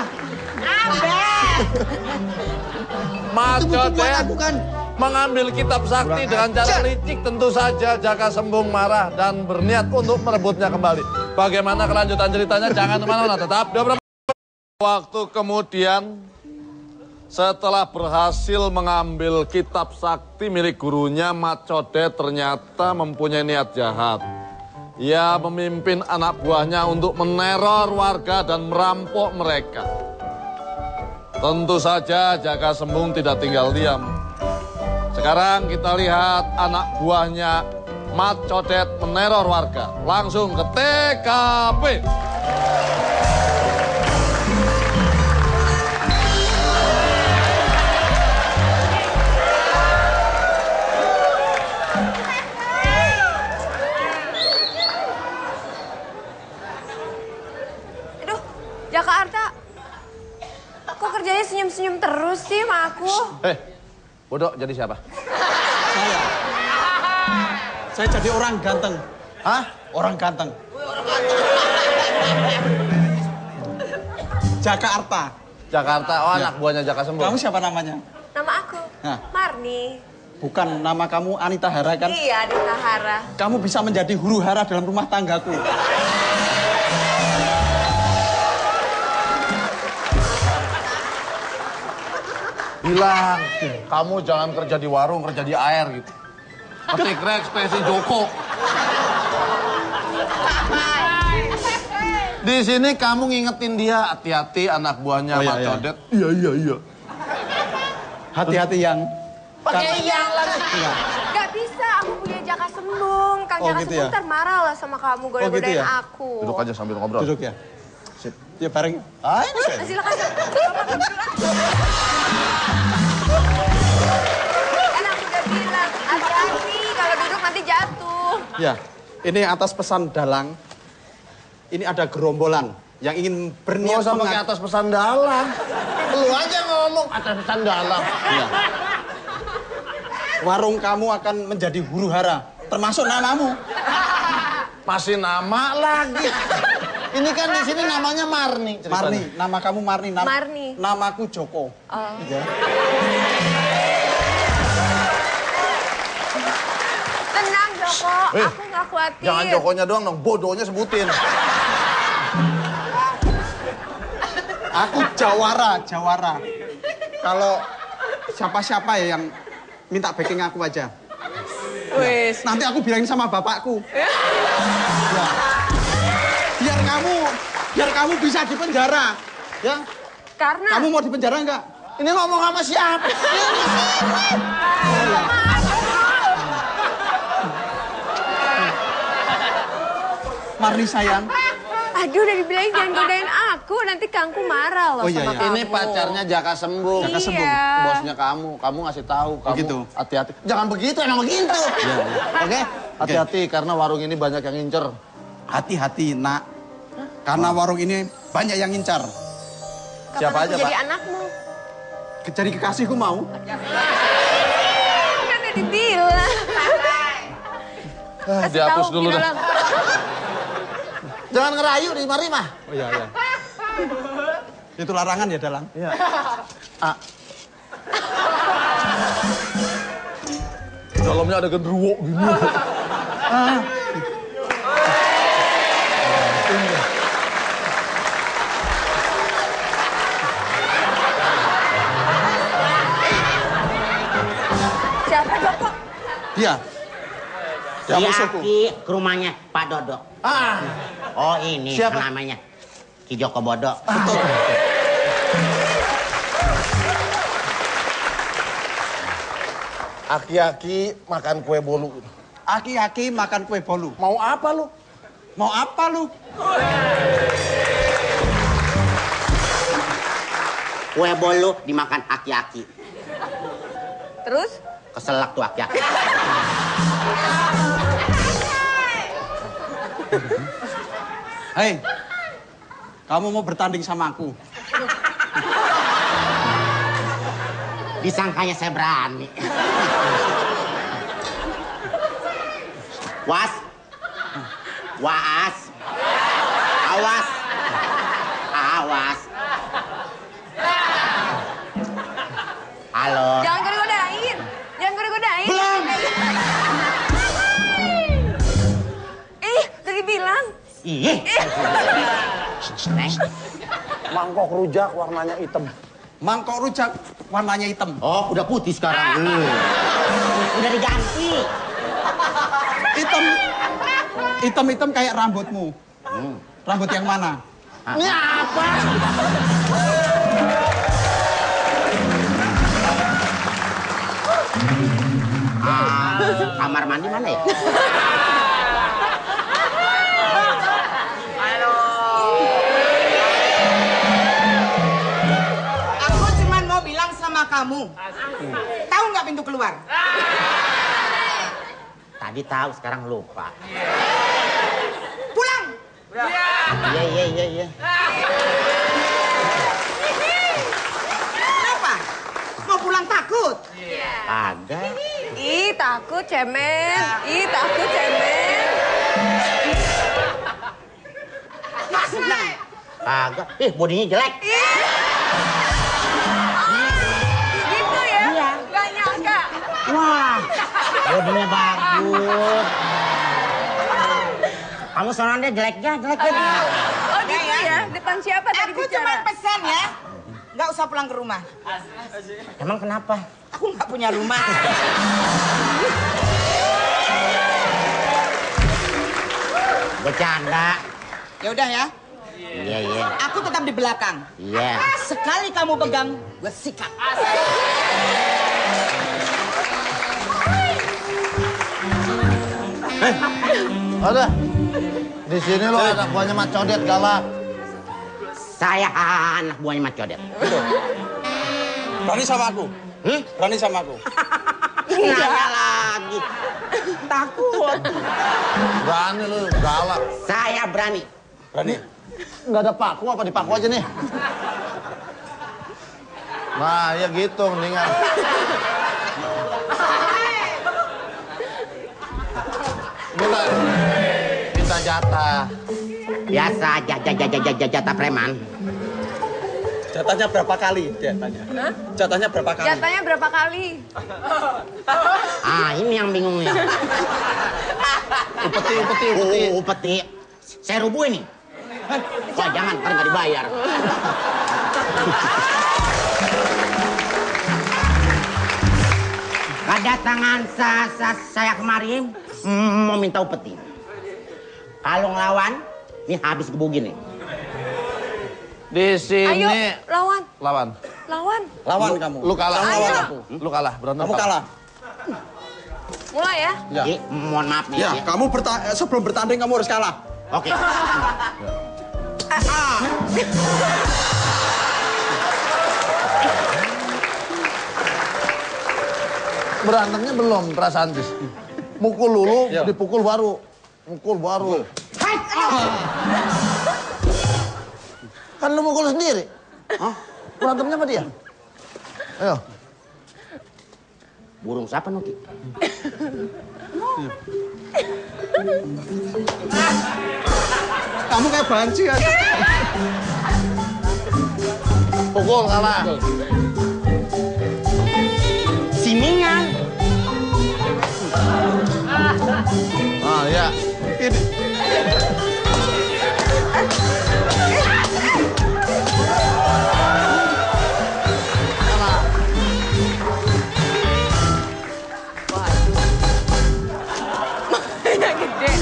Speaker 3: Mat
Speaker 5: Itu buku buat
Speaker 3: Codet
Speaker 5: aku kan?
Speaker 3: mengambil kitab sakti dengan cara licik. Tentu saja Jaka Sembung marah dan berniat untuk merebutnya kembali. Bagaimana kelanjutan ceritanya? Jangan kemana-mana, tetap di beberapa waktu kemudian. Setelah berhasil mengambil kitab sakti milik gurunya, Mat Codet ternyata mempunyai niat jahat. Ia memimpin anak buahnya untuk meneror warga dan merampok mereka. Tentu saja Jaka Sembung tidak tinggal diam. Sekarang kita lihat anak buahnya Mat Codet meneror warga. Langsung ke T K P.
Speaker 8: Aduh, Jakarta. Kok kerjanya senyum-senyum terus sih sama aku?
Speaker 3: Eh, bodoh jadi siapa?
Speaker 9: Saya jadi orang ganteng.
Speaker 3: Hah?
Speaker 9: Orang ganteng. Jakarta.
Speaker 3: Jakarta, oh anak buahnya Jaka Sembung.
Speaker 9: Kamu siapa namanya?
Speaker 8: Nama aku,
Speaker 9: Hah?
Speaker 8: Marni.
Speaker 9: Bukan nama kamu Anita Hara kan?
Speaker 8: Iya, di Sahara.
Speaker 9: Kamu bisa menjadi huru hara dalam rumah tanggaku.
Speaker 3: Bilang, kamu jangan kerja di warung, kerja di air gitu. Petik Rex, spesi Joko. Di sini kamu ngingetin dia, hati-hati anak buahnya
Speaker 9: Oh, iya,
Speaker 3: Mat
Speaker 9: iya.
Speaker 3: Codet. Iya, iya, iya.
Speaker 9: Hati-hati yang...
Speaker 8: Pakai yang lagi. Gak bisa, aku punya Jaka Sembung. Kang
Speaker 9: Oh,
Speaker 8: Jaka
Speaker 9: gitu
Speaker 8: Sembung
Speaker 9: ya?
Speaker 8: ntar marah lah sama kamu, goda-godain
Speaker 9: gitu ya?
Speaker 8: aku.
Speaker 3: Duduk aja sambil ngobrol.
Speaker 9: Duduk ya? Sip. Ya bareng.
Speaker 3: Ah, ini saya.
Speaker 8: Nah, silakan. Kan aku udah bilang, hati-hati kalau duduk nanti jatuh.
Speaker 9: Ya. Ini atas pesan Dalang. Ini ada gerombolan yang ingin berniat
Speaker 5: Nggak usah pakai
Speaker 9: mengat-
Speaker 5: atas pesan Dalang. Lu aja ngomong atas pesan Dalang.
Speaker 9: Iya. Warung kamu akan menjadi huru hara, termasuk namamu.
Speaker 5: Masih nama lagi. Ini kan di sini namanya Marni. ceritanya.
Speaker 9: Marni, nama kamu Marni. Nam-
Speaker 8: Marni.
Speaker 9: Namaku Joko.
Speaker 8: Oh.
Speaker 9: Iya.
Speaker 8: Tenang Joko,
Speaker 5: Eh,
Speaker 8: aku nggak khawatir.
Speaker 5: Jangan Jokonya doang dong, bodohnya sebutin.
Speaker 9: Aku Jawara, Jawara. Kalau siapa-siapa ya yang minta backing aku aja.
Speaker 8: Wis.
Speaker 9: Nanti aku bilangin sama bapakku. Ya. Biar kamu, biar kamu bisa di penjara. Ya.
Speaker 8: Karena
Speaker 9: Kamu mau di penjara enggak?
Speaker 5: Ini ngomong sama siapa?
Speaker 9: Marni sayang.
Speaker 8: aduh udah dibilangin jangan godain aku, nanti Kangku marah loh
Speaker 9: Oh, iya,
Speaker 8: sama
Speaker 9: iya.
Speaker 8: kamu.
Speaker 5: Ini pacarnya Jaka Sembung.
Speaker 8: Jaka Sembung. Iya.
Speaker 5: Bosnya kamu. Kamu ngasih tahu. Kamu
Speaker 9: Begitu.
Speaker 5: hati-hati. Jangan begitu, emang begitu. Oke? Hati-hati karena warung ini banyak yang ngincer.
Speaker 9: Hati-hati, Nak. Karena warung ini banyak yang ngincar.
Speaker 8: Kapan
Speaker 5: Siapa
Speaker 8: aku
Speaker 5: aja,
Speaker 8: jadi
Speaker 5: Pak?
Speaker 8: anakmu?
Speaker 9: Jadi kekasihku mau.
Speaker 8: Kan udah dibilang.
Speaker 3: Ah,
Speaker 8: Kasih
Speaker 3: dihapus
Speaker 8: tahu,
Speaker 3: dulu dah.
Speaker 8: Gilang.
Speaker 5: Jangan ngerayu di mari mah.
Speaker 9: Oh iya, iya. Itu larangan ya, Dalang?
Speaker 5: Iya. Ah,
Speaker 3: Dalamnya ada genderuwo gini.
Speaker 8: Siapa Joko?
Speaker 9: Dia. Dia
Speaker 7: Iya,
Speaker 9: musuhku.
Speaker 7: Ki, ke rumahnya Pak Dodo.
Speaker 5: ah.
Speaker 7: Oh ini
Speaker 5: Siapa?
Speaker 7: namanya Ki Joko Bodo.
Speaker 9: Betul.
Speaker 5: Aki-aki makan kue bolu.
Speaker 9: Aki-aki makan kue bolu.
Speaker 5: Mau apa lu?
Speaker 9: Mau apa lu?
Speaker 7: Kue bolu dimakan aki-aki.
Speaker 8: Terus?
Speaker 7: Keselak tuh aki-aki.
Speaker 9: Hei, kamu mau bertanding sama aku?
Speaker 7: Disangkanya saya berani. Was. Was. Awas. Awas. Halo.
Speaker 8: Jangan goda-godain. Jangan goda-godain.
Speaker 7: Belum.
Speaker 8: Ih, udah dibilang.
Speaker 7: Ih. Neng.
Speaker 5: Mangkok rujak warnanya hitam.
Speaker 9: Mangkok rujak warnanya hitam.
Speaker 7: Oh, udah putih sekarang. Hmm. Udah diganti.
Speaker 9: Hitam. Hitam-hitam kayak rambutmu.
Speaker 7: Hmm.
Speaker 9: Rambut yang mana?
Speaker 5: Ini apa?
Speaker 7: Ah, kamar mandi mana ya?
Speaker 4: Aku cuma mau bilang sama kamu. Tahu nggak pintu keluar?
Speaker 7: Tadi tahu, sekarang lupa.
Speaker 4: Pulang.
Speaker 7: Iya, iya, iya, iya.
Speaker 4: Kenapa? Mau pulang takut?
Speaker 7: Agak.
Speaker 8: Ih, takut cemen. Ih, takut cemen.
Speaker 7: Agak. Ih, bodinya jelek.
Speaker 8: Gitu ya?
Speaker 7: Iya.
Speaker 8: Gak nyangka.
Speaker 7: Wah, bodinya bagus. Kamu soalnya jeleknya, jeleknya.
Speaker 8: Oh gitu ya? Depan siapa tadi
Speaker 4: Aku cuma
Speaker 8: bicara?
Speaker 4: pesan ya. Nggak usah pulang ke rumah.
Speaker 7: Emang kenapa?
Speaker 4: Aku nggak punya rumah.
Speaker 7: Bercanda.
Speaker 4: Ya udah ya.
Speaker 7: Iya, iya.
Speaker 4: Aku tetap di belakang.
Speaker 7: Iya.
Speaker 4: Sekali kamu pegang, gue sikat.
Speaker 5: Ada. Di sini lo anak buahnya Mat Codet galak.
Speaker 7: Saya anak buahnya Mat Codet.
Speaker 9: Berani sama aku?
Speaker 7: Hmm?
Speaker 9: Berani sama aku?
Speaker 7: Nanya lagi.
Speaker 5: takut.
Speaker 3: Berani lu, galak.
Speaker 5: Saya berani.
Speaker 9: Berani? Nggak ada paku, apa dipaku aja nih?
Speaker 3: Nah, ya gitu mendingan. Minta, minta jatah.
Speaker 5: Biasa jatah jatah jatah preman.
Speaker 9: Jatahnya berapa kali? Jatahnya.
Speaker 8: Hah?
Speaker 9: Jatahnya berapa kali?
Speaker 8: Jatahnya berapa kali?
Speaker 5: Ah, ini yang bingungnya.
Speaker 9: Upeti, upeti, upeti.
Speaker 5: Oh, upeti. Saya rubuh ini. Wah, jangan, ntar nggak dibayar. Kedatangan sa, sa, saya kemari mm, mau minta upeti. Kalau ngelawan, ini habis gebugin nih.
Speaker 3: Di sini.
Speaker 8: Ayo, lawan.
Speaker 3: Lawan.
Speaker 8: Lawan.
Speaker 9: Lawan
Speaker 3: Lu,
Speaker 9: kamu.
Speaker 3: lu kalah.
Speaker 8: Ayo.
Speaker 3: Lawan aku. Lu kalah, berantem
Speaker 9: Kamu kalah.
Speaker 8: Mulai ya.
Speaker 9: Ya.
Speaker 5: Jadi, mohon maaf nih.
Speaker 9: Ya,
Speaker 5: Ya.
Speaker 9: kamu berta- sebelum bertanding kamu harus kalah.
Speaker 5: Oke.
Speaker 3: Berantemnya belum, perasaan bis. Mukul dulu,
Speaker 9: Ya.
Speaker 3: dipukul baru. Mukul baru.
Speaker 5: Hai, ah.
Speaker 3: Kan lu mukul sendiri.
Speaker 5: Hah?
Speaker 3: Berantemnya sama dia. Ayo.
Speaker 5: Burung siapa, Noki?
Speaker 9: Kamu kayak banci aja.
Speaker 3: Pukul kalah.
Speaker 5: Simingan.
Speaker 3: Ah, ya.
Speaker 9: Ini.
Speaker 8: Yang gede.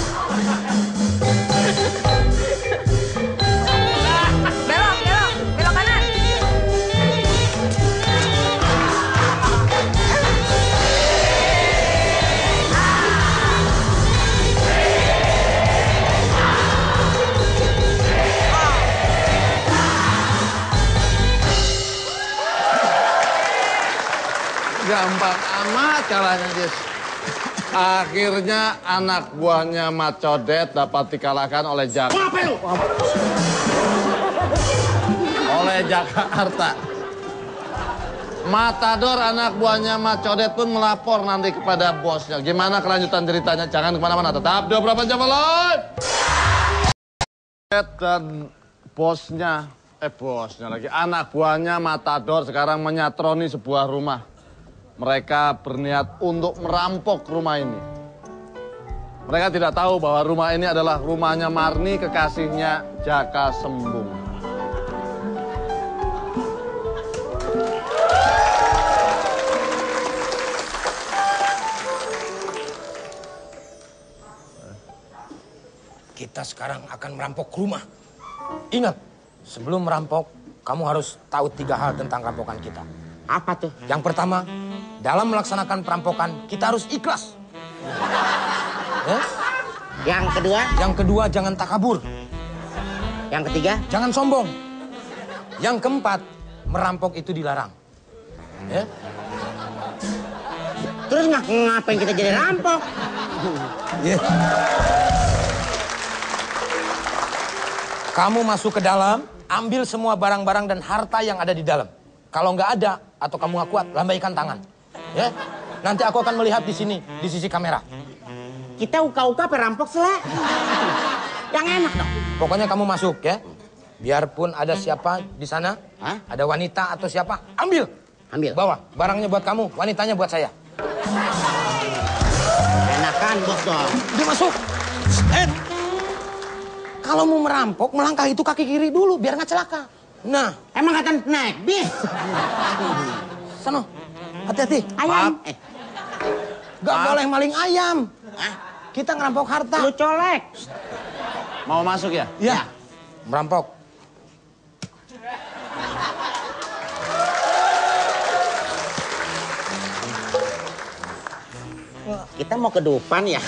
Speaker 8: Belok, belok, belok kanan.
Speaker 3: Gampang amat kalahnya, Jis. Akhirnya anak buahnya Mat Codet dapat dikalahkan oleh Jaka.
Speaker 5: Apa lu?
Speaker 3: Oleh Jakarta. Matador anak buahnya Mat Codet pun melapor nanti kepada bosnya. Gimana kelanjutan ceritanya? Jangan kemana-mana. Tetap di Obrolan Jawa Live. Dan bosnya, eh bosnya lagi, anak buahnya Matador sekarang menyatroni sebuah rumah. Mereka berniat untuk merampok rumah ini. Mereka tidak tahu bahwa rumah ini adalah rumahnya Marni, kekasihnya Jaka Sembung.
Speaker 2: Kita sekarang akan merampok rumah. Ingat, sebelum merampok, kamu harus tahu tiga hal tentang rampokan kita.
Speaker 5: Apa tuh?
Speaker 2: Yang pertama, dalam melaksanakan perampokan, kita harus ikhlas. Ya?
Speaker 5: Yang kedua?
Speaker 2: Yang kedua, jangan takabur.
Speaker 5: Yang ketiga?
Speaker 2: Jangan sombong. Yang keempat, merampok itu dilarang. Ya?
Speaker 5: Terus ng ngapain kita jadi rampok?
Speaker 2: Ya. Kamu masuk ke dalam, ambil semua barang-barang dan harta yang ada di dalam. Kalau nggak ada atau kamu nggak kuat, lambaikan tangan. Ya, nanti aku akan melihat di sini, di sisi kamera.
Speaker 5: Kita uka-uka perampok sele. Yang enak dong.
Speaker 2: Pokoknya kamu masuk ya. Biarpun ada siapa di sana,
Speaker 5: Hah?
Speaker 2: ada wanita atau siapa, ambil.
Speaker 5: Ambil.
Speaker 2: Bawa, barangnya buat kamu, wanitanya buat saya.
Speaker 5: Enakan bos dong.
Speaker 2: Dia masuk. Eh, kalau mau merampok, melangkah itu kaki kiri dulu, biar nggak celaka. Nah,
Speaker 5: Emang kata naik bis?
Speaker 2: sono, hati-hati.
Speaker 5: Ayam. Eh,
Speaker 2: Gak boleh maling ayam.
Speaker 5: ah,
Speaker 2: Kita ngerampok harta.
Speaker 5: lu colek.
Speaker 3: Mau masuk ya?
Speaker 2: Iya, merampok.
Speaker 5: Kita mau ke depan ya?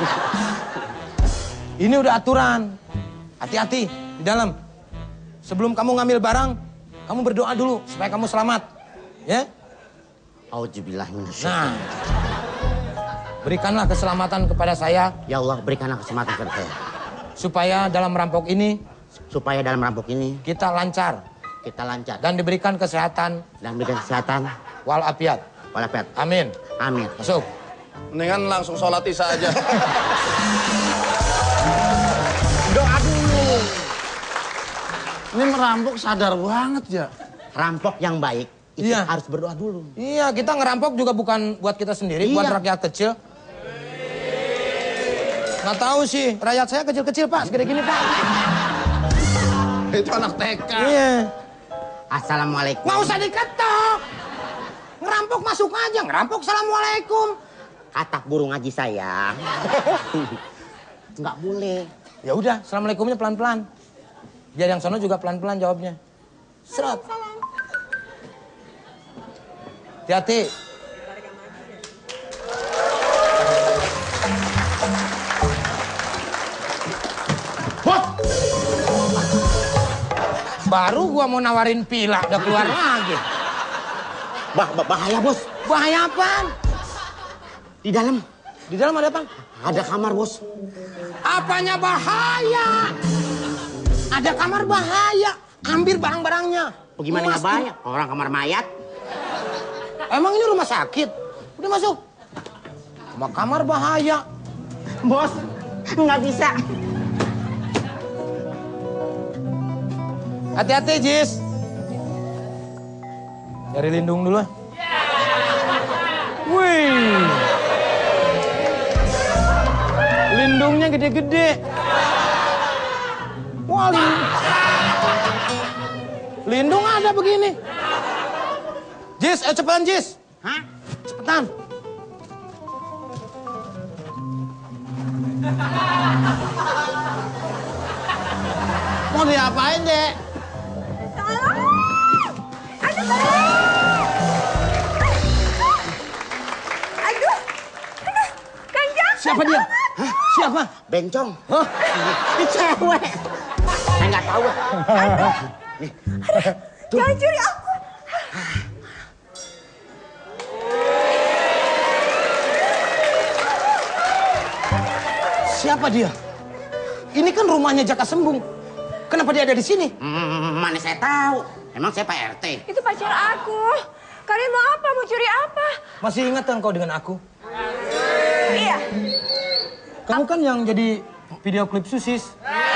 Speaker 2: Ini udah aturan. Hati-hati di dalam. Sebelum kamu ngambil barang, kamu berdoa dulu supaya kamu selamat. Ya?
Speaker 5: Auzubillah
Speaker 2: Nah. berikanlah keselamatan kepada saya.
Speaker 5: Ya Allah, berikanlah keselamatan kepada saya.
Speaker 2: Supaya dalam merampok ini,
Speaker 5: supaya dalam merampok ini
Speaker 2: kita lancar.
Speaker 5: Kita lancar.
Speaker 2: Dan diberikan kesehatan.
Speaker 5: Dan diberikan kesehatan.
Speaker 2: Walafiat.
Speaker 5: Walafiat.
Speaker 2: Amin.
Speaker 5: Amin.
Speaker 2: Masuk.
Speaker 3: Mendingan langsung sholat isya aja.
Speaker 5: Doa dulu.
Speaker 3: Ini merampok sadar banget ya.
Speaker 5: Rampok yang baik, itu
Speaker 2: iya.
Speaker 5: harus berdoa dulu.
Speaker 2: Iya, kita ngerampok juga bukan buat kita sendiri,
Speaker 5: iya.
Speaker 2: buat rakyat kecil. Nggak tahu sih, rakyat saya kecil-kecil Pak, segede gini Pak.
Speaker 3: Itu anak T K.
Speaker 2: Iya.
Speaker 5: Assalamualaikum.
Speaker 2: Nggak usah diketok. Ngerampok masuk aja, ngerampok assalamualaikum.
Speaker 5: Kata guru ngaji saya. Nggak boleh.
Speaker 2: Ya udah, assalamualaikumnya pelan-pelan. Biar yang sono juga pelan-pelan jawabnya. Serot. Hati-hati. Bos! Baru gua mau nawarin pila, udah keluar lagi.
Speaker 5: Bah, bah, bahaya bos.
Speaker 2: Bahaya apaan?
Speaker 5: Di dalam.
Speaker 2: Di dalam ada apa?
Speaker 5: Ada kamar bos.
Speaker 2: Apanya bahaya? Ada kamar bahaya. Ambil barang-barangnya.
Speaker 5: Bagaimana nggak bahaya? Orang kamar mayat.
Speaker 2: Emang ini rumah sakit? Udah masuk. Cuma kamar bahaya.
Speaker 5: Bos, nggak bisa.
Speaker 2: Hati-hati, Jis. Cari lindung dulu. Wih. Lindungnya gede-gede. Wah, lindung. Lindung ada begini. Jis, eh, cepetan Jis.
Speaker 5: Hah?
Speaker 2: Cepetan.
Speaker 3: Mau diapain, Dek?
Speaker 8: Aduh, aduh, Kang Jaka.
Speaker 2: Siapa dia? Hah? Siapa?
Speaker 5: Bencong. Hah? Ini cewek. Saya nggak tahu. Nih.
Speaker 8: Jangan curi aku.
Speaker 2: Siapa dia? Ini kan rumahnya Jaka Sembung. Kenapa dia ada di sini?
Speaker 5: Hmm, mana saya tahu. Emang saya Pak R T.
Speaker 8: Itu pacar aku. Kalian mau apa? Mau curi apa?
Speaker 2: Masih ingat kan kau dengan aku?
Speaker 8: Iya.
Speaker 2: Kamu kan yang jadi video klip Susis.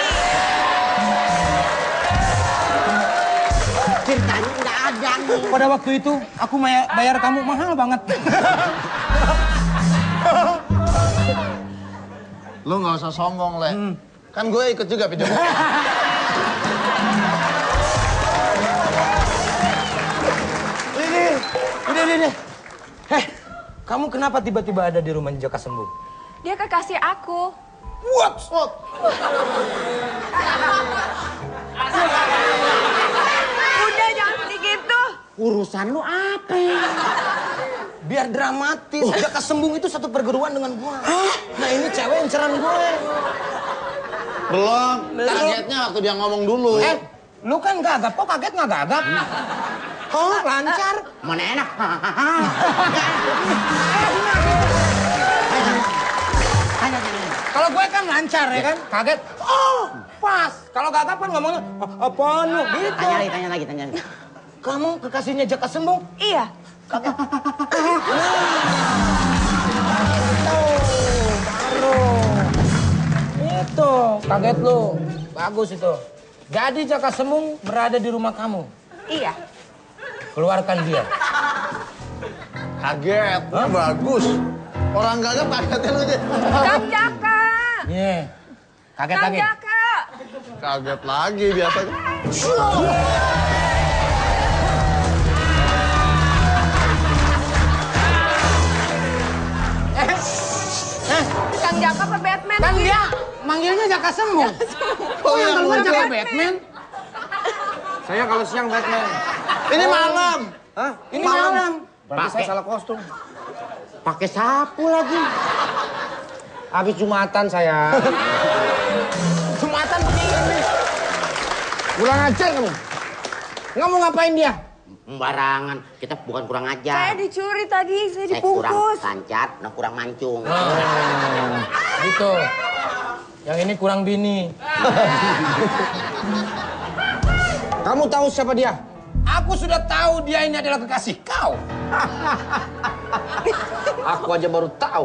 Speaker 5: Ceritanya nggak ada nih.
Speaker 2: Pada waktu itu aku bayar, bayar kamu mahal banget.
Speaker 3: Lu nggak usah sombong, Le. Hmm. Kan gue ikut juga video.
Speaker 2: Ini, udah, udah, udah. Heh, kamu kenapa tiba-tiba ada di rumah Jaka Sembung?
Speaker 8: Dia kekasih aku.
Speaker 2: What? What?
Speaker 8: Udah, jangan sedih gitu.
Speaker 5: Urusan lu apa?
Speaker 2: Biar dramatis. Jaka Sembung itu satu perguruan dengan gue. Nah ini cewek yang ceran gue.
Speaker 3: Belum. Kagetnya waktu dia ngomong dulu.
Speaker 2: Eh, lu kan gagap. Kok kaget nggak gagap? Oh, lancar.
Speaker 5: Mana enak?
Speaker 2: Kalau gue kan lancar ya kan, kaget. Oh, pas. Kalau gagap kan ngomongnya apaan lu gitu.
Speaker 5: Tanya lagi, tanya lagi, tanya lagi.
Speaker 2: Kamu kekasihnya Jaka Sembung?
Speaker 8: Iya.
Speaker 2: Kagak. Oh, baru. Itu, kaget lu. Bagus itu. Jadi Jaka Sembung berada di rumah kamu?
Speaker 8: Iya.
Speaker 2: Keluarkan dia.
Speaker 3: Kaget. Hah? Bagus. Orang gagap kagetnya lu aja.
Speaker 8: Kang Jaka.
Speaker 2: Iya. Yeah. Kaget
Speaker 8: Kang
Speaker 2: lagi.
Speaker 8: Jaka.
Speaker 3: Kaget lagi biasanya.
Speaker 2: Eh, eh,
Speaker 8: Kang Jaka apa Batman?
Speaker 2: kan dia manggilnya Jaka Sembung. Oh, yang keluar Jaka Batman.
Speaker 1: Saya kalau siang Batman.
Speaker 3: Ini malam.
Speaker 2: Hah? Ini malam. malam.
Speaker 1: Berarti saya salah kostum.
Speaker 5: Pakai sapu lagi.
Speaker 1: Habis Jumatan saya.
Speaker 2: Jumatan begini.
Speaker 1: Pulang aja kamu. Nggak mau ngapain dia?
Speaker 5: Sembarangan, kita bukan kurang ajar.
Speaker 8: Saya dicuri tadi, saya,
Speaker 5: Saya kurang
Speaker 8: dibungkus.
Speaker 5: lancat, nah kurang mancung.
Speaker 2: Oh, gitu. Yang ini kurang bini. Kamu tahu siapa dia? Aku sudah tahu dia ini adalah kekasih kau.
Speaker 3: Aku aja baru tahu.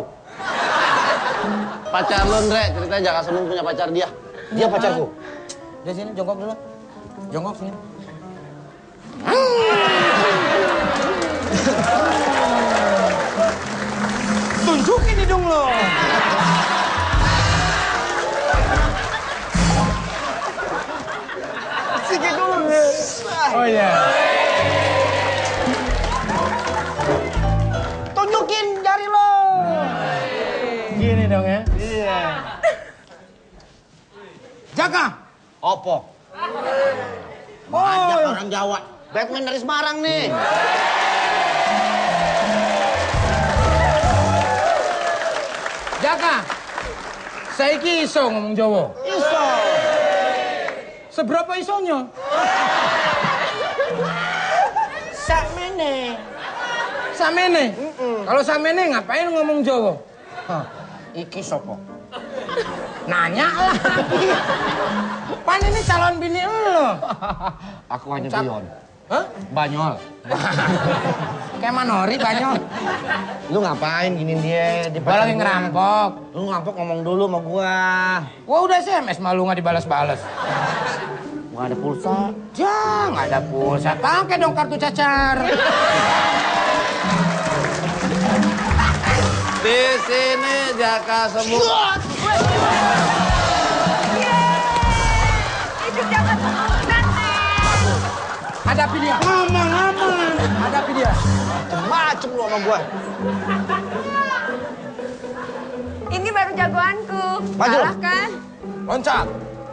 Speaker 3: Pacar lo, Ndre, ceritanya Jaka Sembung punya pacar dia.
Speaker 2: Dia pacarku. Dia sini, jongkok dulu. Jongkok sini. Tunjukin hidung lo. Sikit dulu. Oh iya. Tunjukin jari lo. Gini dong ya. Iya. Jaka.
Speaker 5: Opo? Banyak oh, orang Jawa. Batman dari Semarang nih.
Speaker 2: Jaka, saiki iso ngomong Jawa.
Speaker 5: Iso.
Speaker 2: Seberapa isonya?
Speaker 5: Sakmene.
Speaker 2: Samene. Mm -mm. Kalau samene ngapain ngomong Jawa?
Speaker 5: Hah, iki sopo?
Speaker 2: Nanya lagi. Pan ini calon bini lo.
Speaker 5: Aku hanya Bion.
Speaker 2: Hah?
Speaker 5: Banyol.
Speaker 2: Kayak Manori Banyol.
Speaker 5: Lu ngapain gini dia? Di
Speaker 2: Gua lagi ngerampok.
Speaker 5: Lu ngerampok ngomong dulu sama gua.
Speaker 2: Gua udah S M S malu nggak dibalas-balas.
Speaker 5: Gak ada pulsa.
Speaker 2: Ya, nggak ada pulsa. Pakai dong kartu cacar.
Speaker 3: Di sini Jaka Sembung.
Speaker 8: Itu Jaka Sembung nanti.
Speaker 2: Hadapi dia. Aman, aman. Hadapi dia.
Speaker 5: Macem lu sama gua.
Speaker 8: Ini baru jagoanku.
Speaker 5: Maju.
Speaker 8: Salah kan?
Speaker 2: Loncat.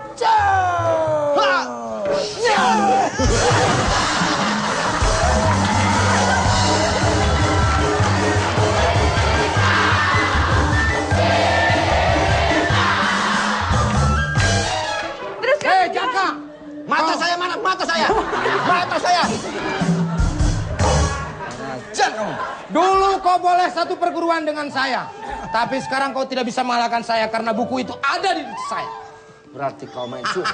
Speaker 8: Terus kan?
Speaker 2: Hei, Jaka.
Speaker 5: Mata saya mana? Mata saya. Mata saya.
Speaker 2: Dulu kau boleh satu perguruan dengan saya. Tapi sekarang kau tidak bisa mengalahkan saya karena buku itu ada di saya.
Speaker 3: Berarti kau main sur.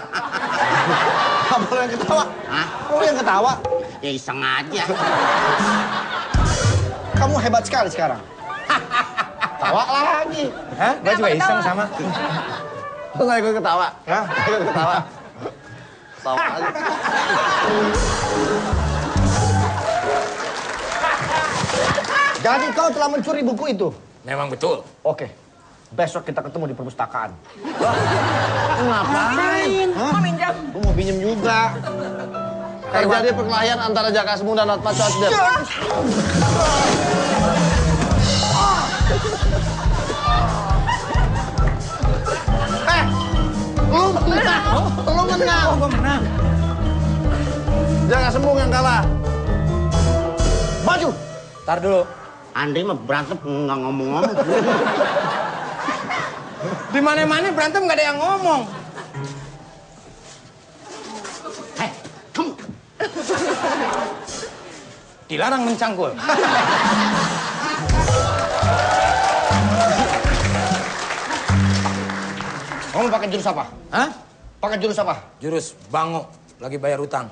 Speaker 5: Kamu yang ketawa? Hah? Kamu yang ketawa? Ya iseng aja.
Speaker 9: Kamu hebat sekali sekarang.
Speaker 5: Tawa lagi.
Speaker 2: Hah? Gua juga iseng sama.
Speaker 3: Lu nggak ikut ketawa?
Speaker 5: Hah?
Speaker 3: Ikut ketawa. Tawa aja.
Speaker 9: Jadi kau telah mencuri buku itu?
Speaker 2: Memang betul.
Speaker 9: Oke. Besok kita ketemu di perpustakaan.
Speaker 3: Ngapain?
Speaker 8: Mau minjam?
Speaker 5: Gua mau pinjem juga.
Speaker 3: Terjadi perkelahian antara Jaka Sembung dan Hotma Coddet.
Speaker 5: Eh, lu menang. Lu menang.
Speaker 2: Oh, gua menang.
Speaker 3: Jaka Sembung yang kalah.
Speaker 5: Maju.
Speaker 2: Ntar dulu.
Speaker 5: Andre mah berantem nggak ngomong-ngomong.
Speaker 2: Di mana-mana berantem nggak ada yang ngomong.
Speaker 5: Hei, kamu.
Speaker 2: Dilarang mencangkul.
Speaker 5: Kamu pakai jurus apa?
Speaker 2: Hah?
Speaker 5: Pakai jurus apa?
Speaker 2: Jurus bango. Lagi bayar utang.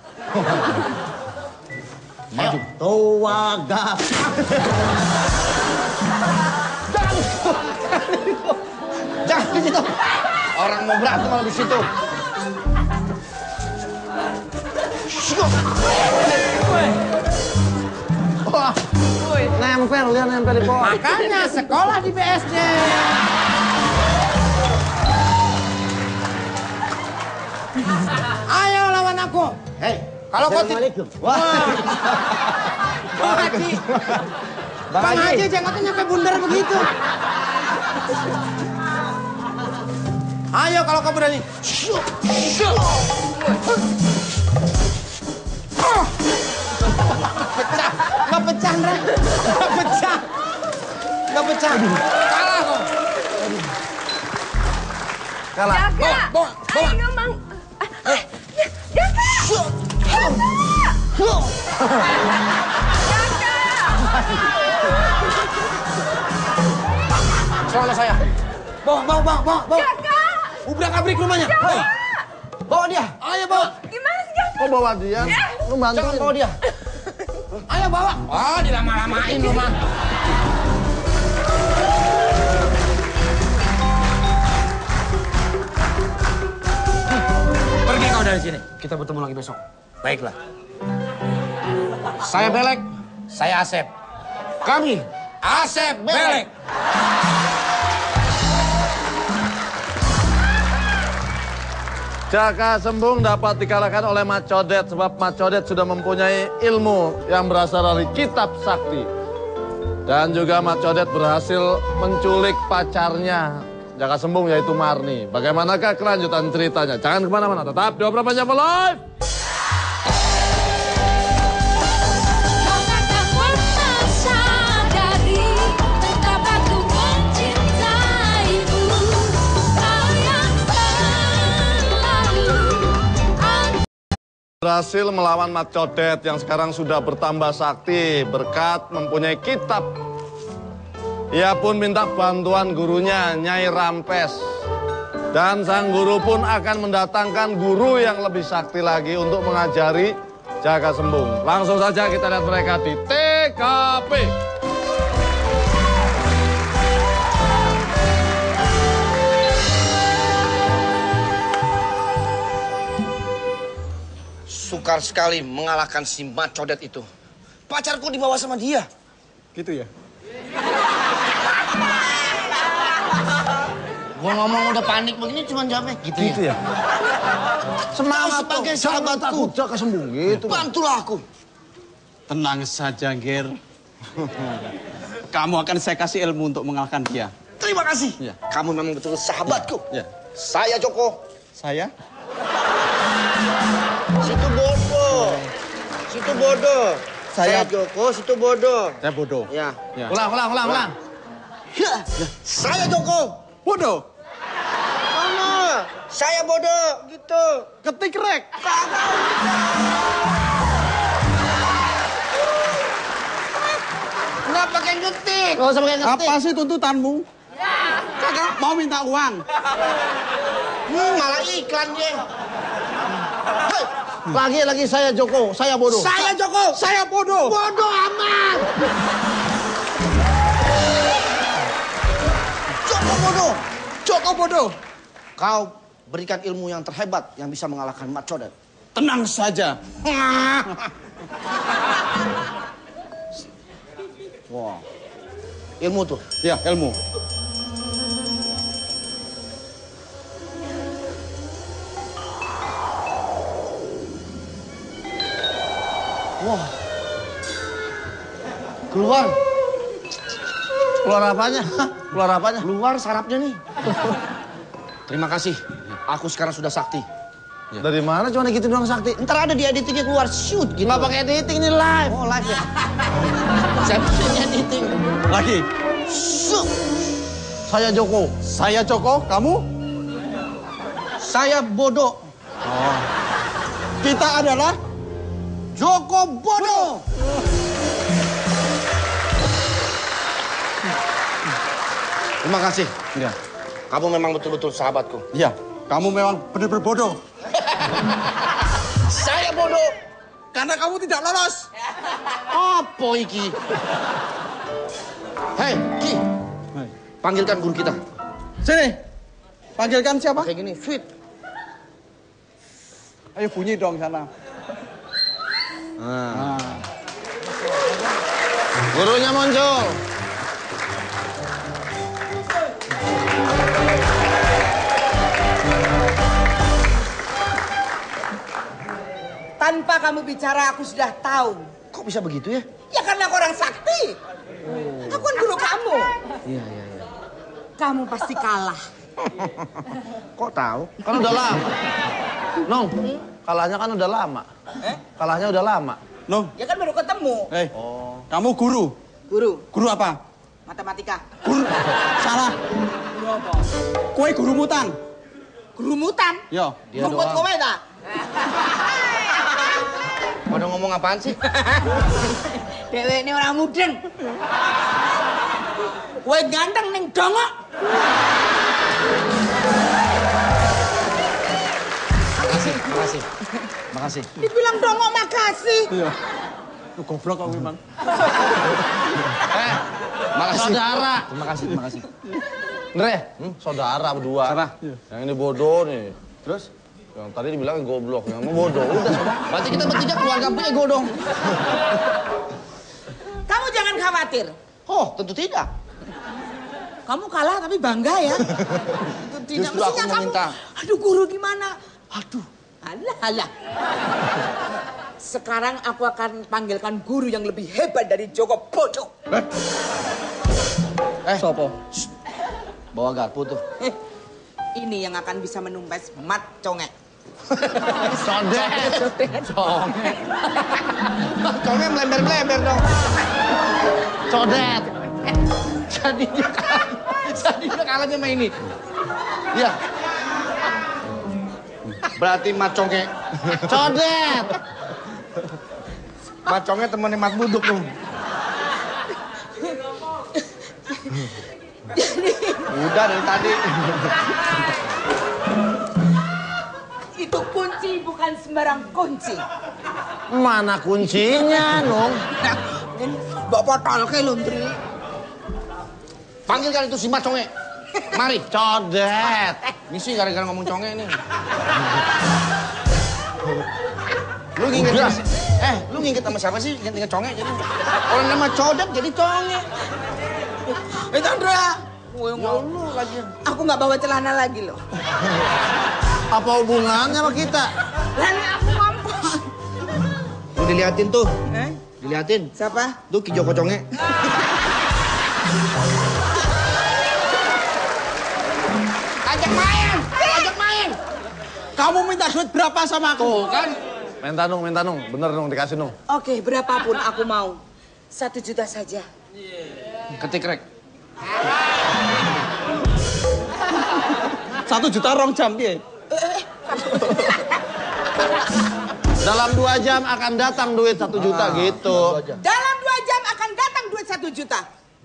Speaker 5: Maju. Towaga. Jangan. Jangan di situ. Orang mau berantem malah di situ. Wah, nempel, lihat nempel di pohon.
Speaker 2: Makanya sekolah di B S D. Ayo lawan aku.
Speaker 5: Hei,
Speaker 2: Kalau kau
Speaker 5: Assalamualaikum. Wah.
Speaker 2: Bang Haji. Bang Haji jengotnya nyampe bundar begitu. Ayo kalau kau berani. Pecah. Nggak pecah, Ndra. Nggak pecah. Nggak pecah. Kalah kau. Kalah.
Speaker 8: Jaka.
Speaker 2: Bawa, bawa, bawa.
Speaker 8: Ayo, Mang. Ah, ah, Jaka. Jaka.
Speaker 2: Celana saya. Bawa, bawa, bawa, bawa. bawa.
Speaker 8: Jaka!
Speaker 2: Ubrak-abrik rumahnya. Bawa. Bawa dia. Ayo bawa.
Speaker 8: Gimana sih, Jaka?
Speaker 3: Kok bawa dia? Lu bantuin.
Speaker 2: Jangan bawa dia. Ayo bawa. Oh, dilama-lamain lu mah. Pergi kau dari sini. Kita bertemu lagi besok. Baiklah. Saya Belek. Saya Asep. Kami Asep Belek.
Speaker 3: Jaka Sembung dapat dikalahkan oleh Mat Codet sebab Mat Codet sudah mempunyai ilmu yang berasal dari kitab sakti. Dan juga Mat Codet berhasil menculik pacarnya Jaka Sembung yaitu Marni. Bagaimanakah kelanjutan ceritanya? Jangan kemana-mana, tetap di Obrolan Panjang Live. Berhasil melawan Mat Codet yang sekarang sudah bertambah sakti berkat mempunyai kitab. Ia pun minta bantuan gurunya Nyai Rampes. Dan sang guru pun akan mendatangkan guru yang lebih sakti lagi untuk mengajari Jaka Sembung. Langsung saja kita lihat mereka di T K P.
Speaker 2: Sukar sekali mengalahkan si Mat Codet itu. Pacarku dibawa sama dia.
Speaker 9: Gitu ya?
Speaker 2: Gua ngomong udah panik begini cuma jawabnya gitu,
Speaker 3: Gitu
Speaker 2: ya.
Speaker 3: ya? Semangat
Speaker 2: sebagai
Speaker 3: dong.
Speaker 2: sahabatku.
Speaker 3: Jaka Sembung gitu.
Speaker 2: Bantulah aku.
Speaker 9: Tenang saja, Ger. Kamu akan saya kasih ilmu untuk mengalahkan dia.
Speaker 2: Terima kasih.
Speaker 9: Ya.
Speaker 2: Kamu memang betul sahabatku.
Speaker 9: Ya.
Speaker 2: Saya Joko.
Speaker 9: Saya?
Speaker 2: Situ bodoh. Situ bodoh.
Speaker 9: Saya-
Speaker 2: Saya Joko, situ bodoh.
Speaker 9: Saya bodoh.
Speaker 2: Ya.
Speaker 9: Ya.
Speaker 3: Ulang, ulang, ulang, ulang.
Speaker 2: Ya. Saya Joko.
Speaker 9: Bodoh?
Speaker 2: Mana? Saya bodoh. Gitu.
Speaker 9: Ketik rek.
Speaker 2: Nggak pakai ngetik. Nggak usah pakai ngetik.
Speaker 9: Apa sih tuntutanmu? Kakak mau minta uang.
Speaker 2: Hmm, malah iklan dia. Hei,
Speaker 3: Lagi-lagi saya Joko, saya bodoh.
Speaker 2: saya Joko.
Speaker 9: Saya bodoh.
Speaker 2: Bodoh amat. Joko bodoh.
Speaker 9: Joko bodoh.
Speaker 2: Kau berikan ilmu yang terhebat yang bisa mengalahkan Mat Codet.
Speaker 9: Tenang saja.
Speaker 2: Wow. Ilmu tuh.
Speaker 9: Ya, ilmu.
Speaker 2: Wah. Keluar.
Speaker 3: Keluar apanya? Keluar apanya?
Speaker 2: Keluar sarapnya nih. Terima kasih. Aku sekarang sudah sakti.
Speaker 3: Dari mana cuma gitu doang sakti?
Speaker 2: Ntar ada di editingnya keluar shoot gitu.
Speaker 3: Nggak pakai editing ini live.
Speaker 2: Oh live ya. Saya bikin editing.
Speaker 9: Lagi.
Speaker 2: Shoot.
Speaker 3: Saya Joko.
Speaker 9: Saya Joko, kamu?
Speaker 2: Saya bodoh.
Speaker 9: Kita adalah
Speaker 2: Joko bodoh. Terima kasih.
Speaker 9: Ya.
Speaker 2: Kamu memang betul-betul sahabatku.
Speaker 9: Ya, kamu memang benar-benar bodoh.
Speaker 2: Saya bodoh.
Speaker 9: Karena kamu tidak lolos.
Speaker 2: Apa iki? Hei, Ki. Panggilkan guru kita.
Speaker 9: Sini. Panggilkan siapa?
Speaker 2: Kayak gini, fit.
Speaker 9: Ayo bunyi dong sana.
Speaker 2: Nah.
Speaker 3: Gurunya muncul.
Speaker 4: Tanpa kamu bicara aku sudah tahu.
Speaker 2: Kok bisa begitu ya?
Speaker 4: Ya karena aku orang sakti. Aku kan guru kamu.
Speaker 2: Iya, iya, iya.
Speaker 4: Kamu pasti kalah.
Speaker 2: Kok tahu?
Speaker 3: Kan udah lama. Nong, kalahnya kan udah lama.
Speaker 4: Eh?
Speaker 3: Kalahnya udah lama.
Speaker 9: Loh,
Speaker 4: Ya kan baru ketemu.
Speaker 9: eh. Kamu guru.
Speaker 4: Guru,
Speaker 9: Guru apa?
Speaker 4: matematika.
Speaker 9: Guru. Salah.
Speaker 4: Guru apa?
Speaker 9: Kue guru mutan.
Speaker 4: Guru mutan.
Speaker 9: Yo.
Speaker 2: Dia
Speaker 4: Rumput
Speaker 2: doang.
Speaker 4: kowe ta?
Speaker 2: Pada ngomong apaan sih?
Speaker 4: Dewe ini orang mudeng. Kowe ganteng ning dongok.
Speaker 2: Makasih, makasih. Makasih.
Speaker 4: Dibilang dongok makasih.
Speaker 9: Iya. Lu goblok kok memang.
Speaker 2: Eh, makasih.
Speaker 3: Saudara.
Speaker 2: Terima kasih, terima kasih.
Speaker 3: Ndre, hmm, saudara berdua.
Speaker 9: Siapa?
Speaker 3: Yang ini bodoh nih.
Speaker 2: Terus?
Speaker 3: Yang tadi dibilang goblok, yang mau bodoh. Udah, saudara.
Speaker 2: Berarti kita bertiga keluarga bego dong.
Speaker 4: Kamu jangan khawatir.
Speaker 2: Oh, tentu tidak.
Speaker 4: Kamu kalah tapi bangga ya. Tidak
Speaker 2: Justru aku
Speaker 4: mestinya
Speaker 2: meminta.
Speaker 4: kamu. Aduh guru gimana? Aduh, alah alah. Sekarang aku akan panggilkan guru yang lebih hebat dari Joko Bodoh.
Speaker 2: Eh, Sopo. Bawa garpu tuh.
Speaker 4: Eh, ini yang akan bisa menumpes mat congek.
Speaker 2: Condet. Conget. Conget melember-melember dong. Codet. Jadi dia kalah. Jadi dia kalahnya sama ini. Iya. Berarti mat congek. Codet. Mat congek temennya mat buduk tuh. Udah dari tadi.
Speaker 4: Itu kunci bukan sembarang kunci.
Speaker 3: Mana kuncinya, Nung?
Speaker 4: Nah, ini mbok potolke lho, Ndri.
Speaker 2: Panggilkan itu si mat congek. Mari. Codet. Ini sih gara-gara ngomong congek nih. Lu nginget eh, lu nginget sama siapa sih? Ingat-ingat congek jadi. Orang nama codet jadi congek.
Speaker 4: Eh, Chandra.
Speaker 2: Ya Allah lagi.
Speaker 4: Aku nggak bawa celana lagi loh.
Speaker 3: Apa hubungannya sama kita?
Speaker 4: Lalu aku mampu.
Speaker 2: Lu diliatin tuh.
Speaker 4: Eh?
Speaker 2: Diliatin.
Speaker 4: Siapa?
Speaker 2: Tuh Ki Joko congek. Ajak main. Ajak main.
Speaker 9: Kamu minta duit berapa sama aku?
Speaker 2: Tuh kan.
Speaker 3: Minta Nung, minta Nung. Bener Nung, dikasih Nung.
Speaker 4: Oke, berapapun aku mau. Satu juta saja.
Speaker 2: Ketik rek.
Speaker 9: Satu juta rong jam, piye?
Speaker 3: Dalam dua jam akan datang duit satu juta gitu.
Speaker 4: Dalam dua jam akan datang duit satu juta.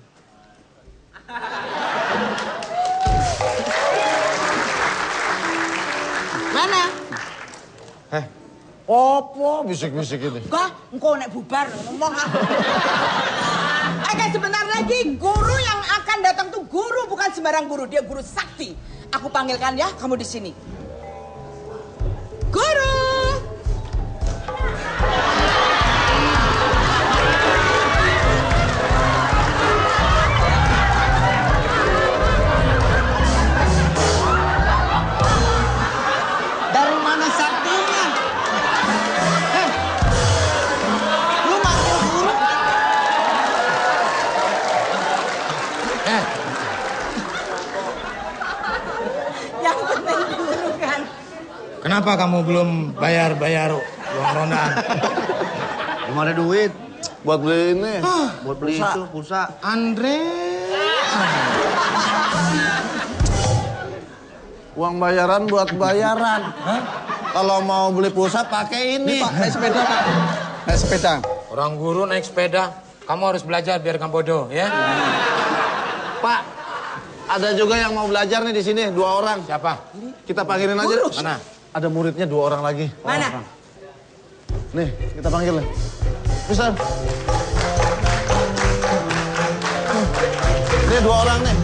Speaker 4: Mana?
Speaker 3: Eh, opo bisik-bisik ini?
Speaker 4: Kok engkau nek bubar ngomong. Oke, sebentar lagi guru yang akan datang tuh guru bukan sembarang guru, dia guru sakti. Aku panggilkan ya, kamu di sini. Guru.
Speaker 9: Dari mana saktinya? Heh. Lu manggil guru?
Speaker 2: Eh,
Speaker 4: Yang penting guru kan.
Speaker 2: kenapa kamu belum bayar-bayar uang rondan?
Speaker 3: Belum ada duit. Buat beli ini.
Speaker 2: Buat beli
Speaker 3: Pulsa.
Speaker 2: itu pulsa. Andre.
Speaker 3: Uang bayaran buat bayaran. Kalau mau beli pulsa pakai ini.
Speaker 9: Pak, naik sepeda, Pak. Naik sepeda.
Speaker 2: Orang guru naik sepeda. Kamu harus belajar biar kamu bodoh, ya?
Speaker 3: Pak, ada juga yang mau belajar nih di sini, dua orang.
Speaker 2: Siapa?
Speaker 3: Kita panggilin aja.
Speaker 2: Mana?
Speaker 3: Ada muridnya dua orang lagi.
Speaker 4: Mana?
Speaker 3: Nih, kita panggil nih. Bisa. Ini dua orang nih.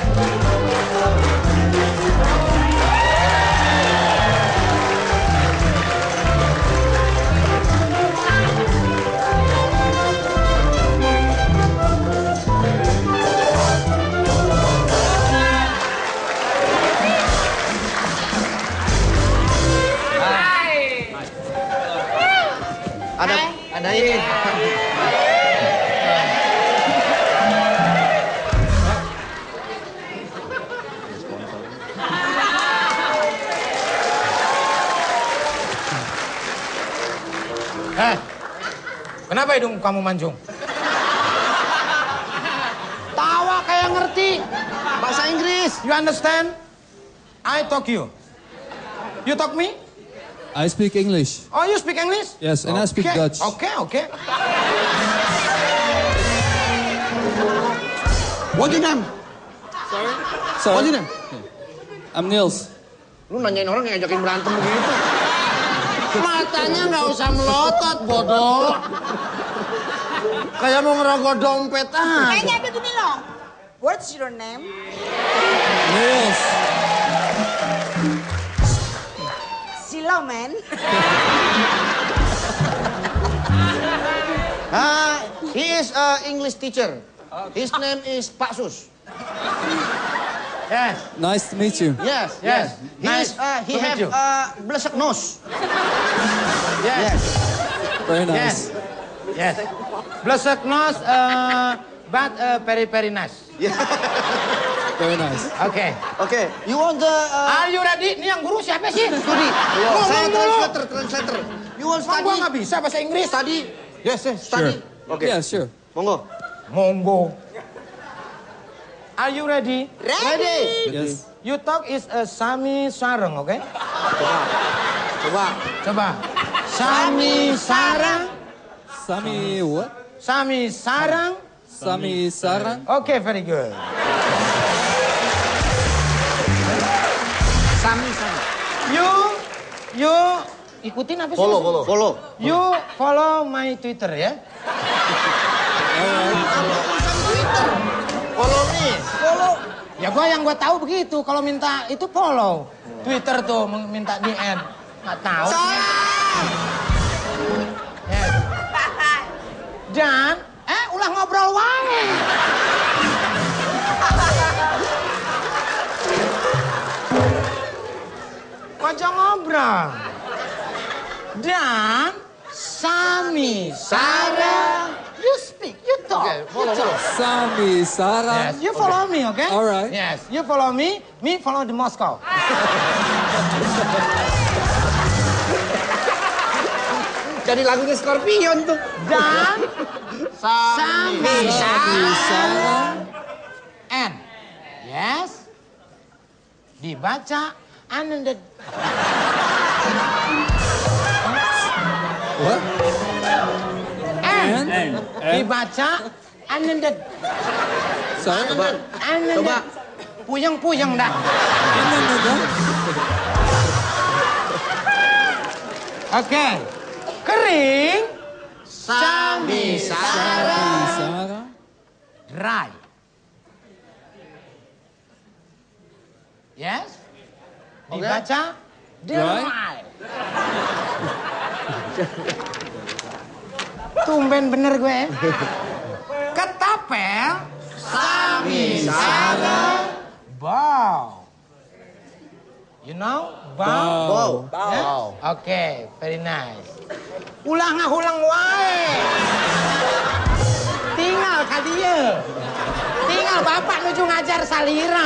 Speaker 2: Ada ada ini. Eh, kenapa hidung kamu mancung? Tawa kayak ngerti bahasa Inggris. You understand? I talk you. You talk me?
Speaker 10: I speak English.
Speaker 2: Oh, you speak English?
Speaker 10: Yes, and I speak
Speaker 2: Okay,
Speaker 10: Dutch.
Speaker 2: Okay, okay.
Speaker 9: What's your name?
Speaker 10: Sorry?
Speaker 9: What's your name?
Speaker 10: I'm Niels.
Speaker 2: Lu nanyain orang yang ngajakin berantem begitu. Matanya nggak usah melotot, bodoh. Kayak mau ngerogoh dompet ah.
Speaker 4: Kayaknya begini loh. What's your name?
Speaker 10: Niels.
Speaker 4: Silo, man.
Speaker 2: Ah, he is a English teacher. His name is Pak Sus. Yes.
Speaker 10: Nice to meet you.
Speaker 2: Yes, yes. Nice. Uh, he have a uh, blessed nose. Yes.
Speaker 10: Very
Speaker 2: Yes.
Speaker 10: nice.
Speaker 2: Yes. Blessed nose, uh, but uh, very very nice.
Speaker 10: Very nice.
Speaker 2: Oke.
Speaker 9: Okay, you want the... Uh,
Speaker 2: Are you ready? Ini yang guru siapa sih?
Speaker 9: Studi.
Speaker 2: Ngomong
Speaker 9: Saya
Speaker 2: dulu.
Speaker 9: translator, translator. You want
Speaker 2: Emang
Speaker 9: study?
Speaker 2: gua nggak bisa bahasa Inggris.
Speaker 9: Study? Yes, yes,
Speaker 10: Sure.
Speaker 9: study. Okay.
Speaker 10: Yeah, sure.
Speaker 9: Monggo.
Speaker 2: Monggo. Are you ready?
Speaker 4: Ready.
Speaker 10: Yes.
Speaker 2: You talk is a Sami Sarang, oke?
Speaker 9: Coba. Coba.
Speaker 2: Coba. Sami Sarang.
Speaker 10: Sami what?
Speaker 2: Sami Sarang.
Speaker 10: Sami Sarang.
Speaker 2: Oke, very good. Sami Sarang. You, you ikutin apa sih?
Speaker 9: Follow, follow. Follow.
Speaker 2: You follow my Twitter ya.
Speaker 9: Follow me.
Speaker 2: Follow. Ya gua yang gua tahu begitu. Kalau minta itu follow. Twitter tuh minta D M. Nggak tahu. Yes. Dan, eh ulah ngobrol wae. Aja ngobrol. Dan, Sami Sarang. You speak, you talk.
Speaker 9: Okay, follow,
Speaker 2: you talk.
Speaker 9: follow.
Speaker 10: Sami Sarang.
Speaker 2: Yes, you follow me, okay?
Speaker 10: All right.
Speaker 2: Yes, you follow me, me follow the Moscow.
Speaker 9: Jadi lagunya Scorpion tuh.
Speaker 2: Dan Sami Sarang.
Speaker 10: Sarang.
Speaker 2: N. Yes. Dibaca Ananda.
Speaker 10: What?
Speaker 2: N.
Speaker 10: N.
Speaker 2: Dibaca Ananda.
Speaker 10: Sorry.
Speaker 9: Coba.
Speaker 2: Ananda.
Speaker 9: Coba.
Speaker 2: Puyeng-puyeng dah. Oke. Kering. Sami Sarang.
Speaker 10: Sarang.
Speaker 2: Dry. Yes. Dibaca dry. Tumben bener gue. Ketapel. Sami Sarang. Bow. You know? Bow.
Speaker 10: Bow.
Speaker 2: Yes? Oke, very nice. Ulah ngahulang wae. Tinggal ka dia. Tinggal bapak nuju ngajar salira.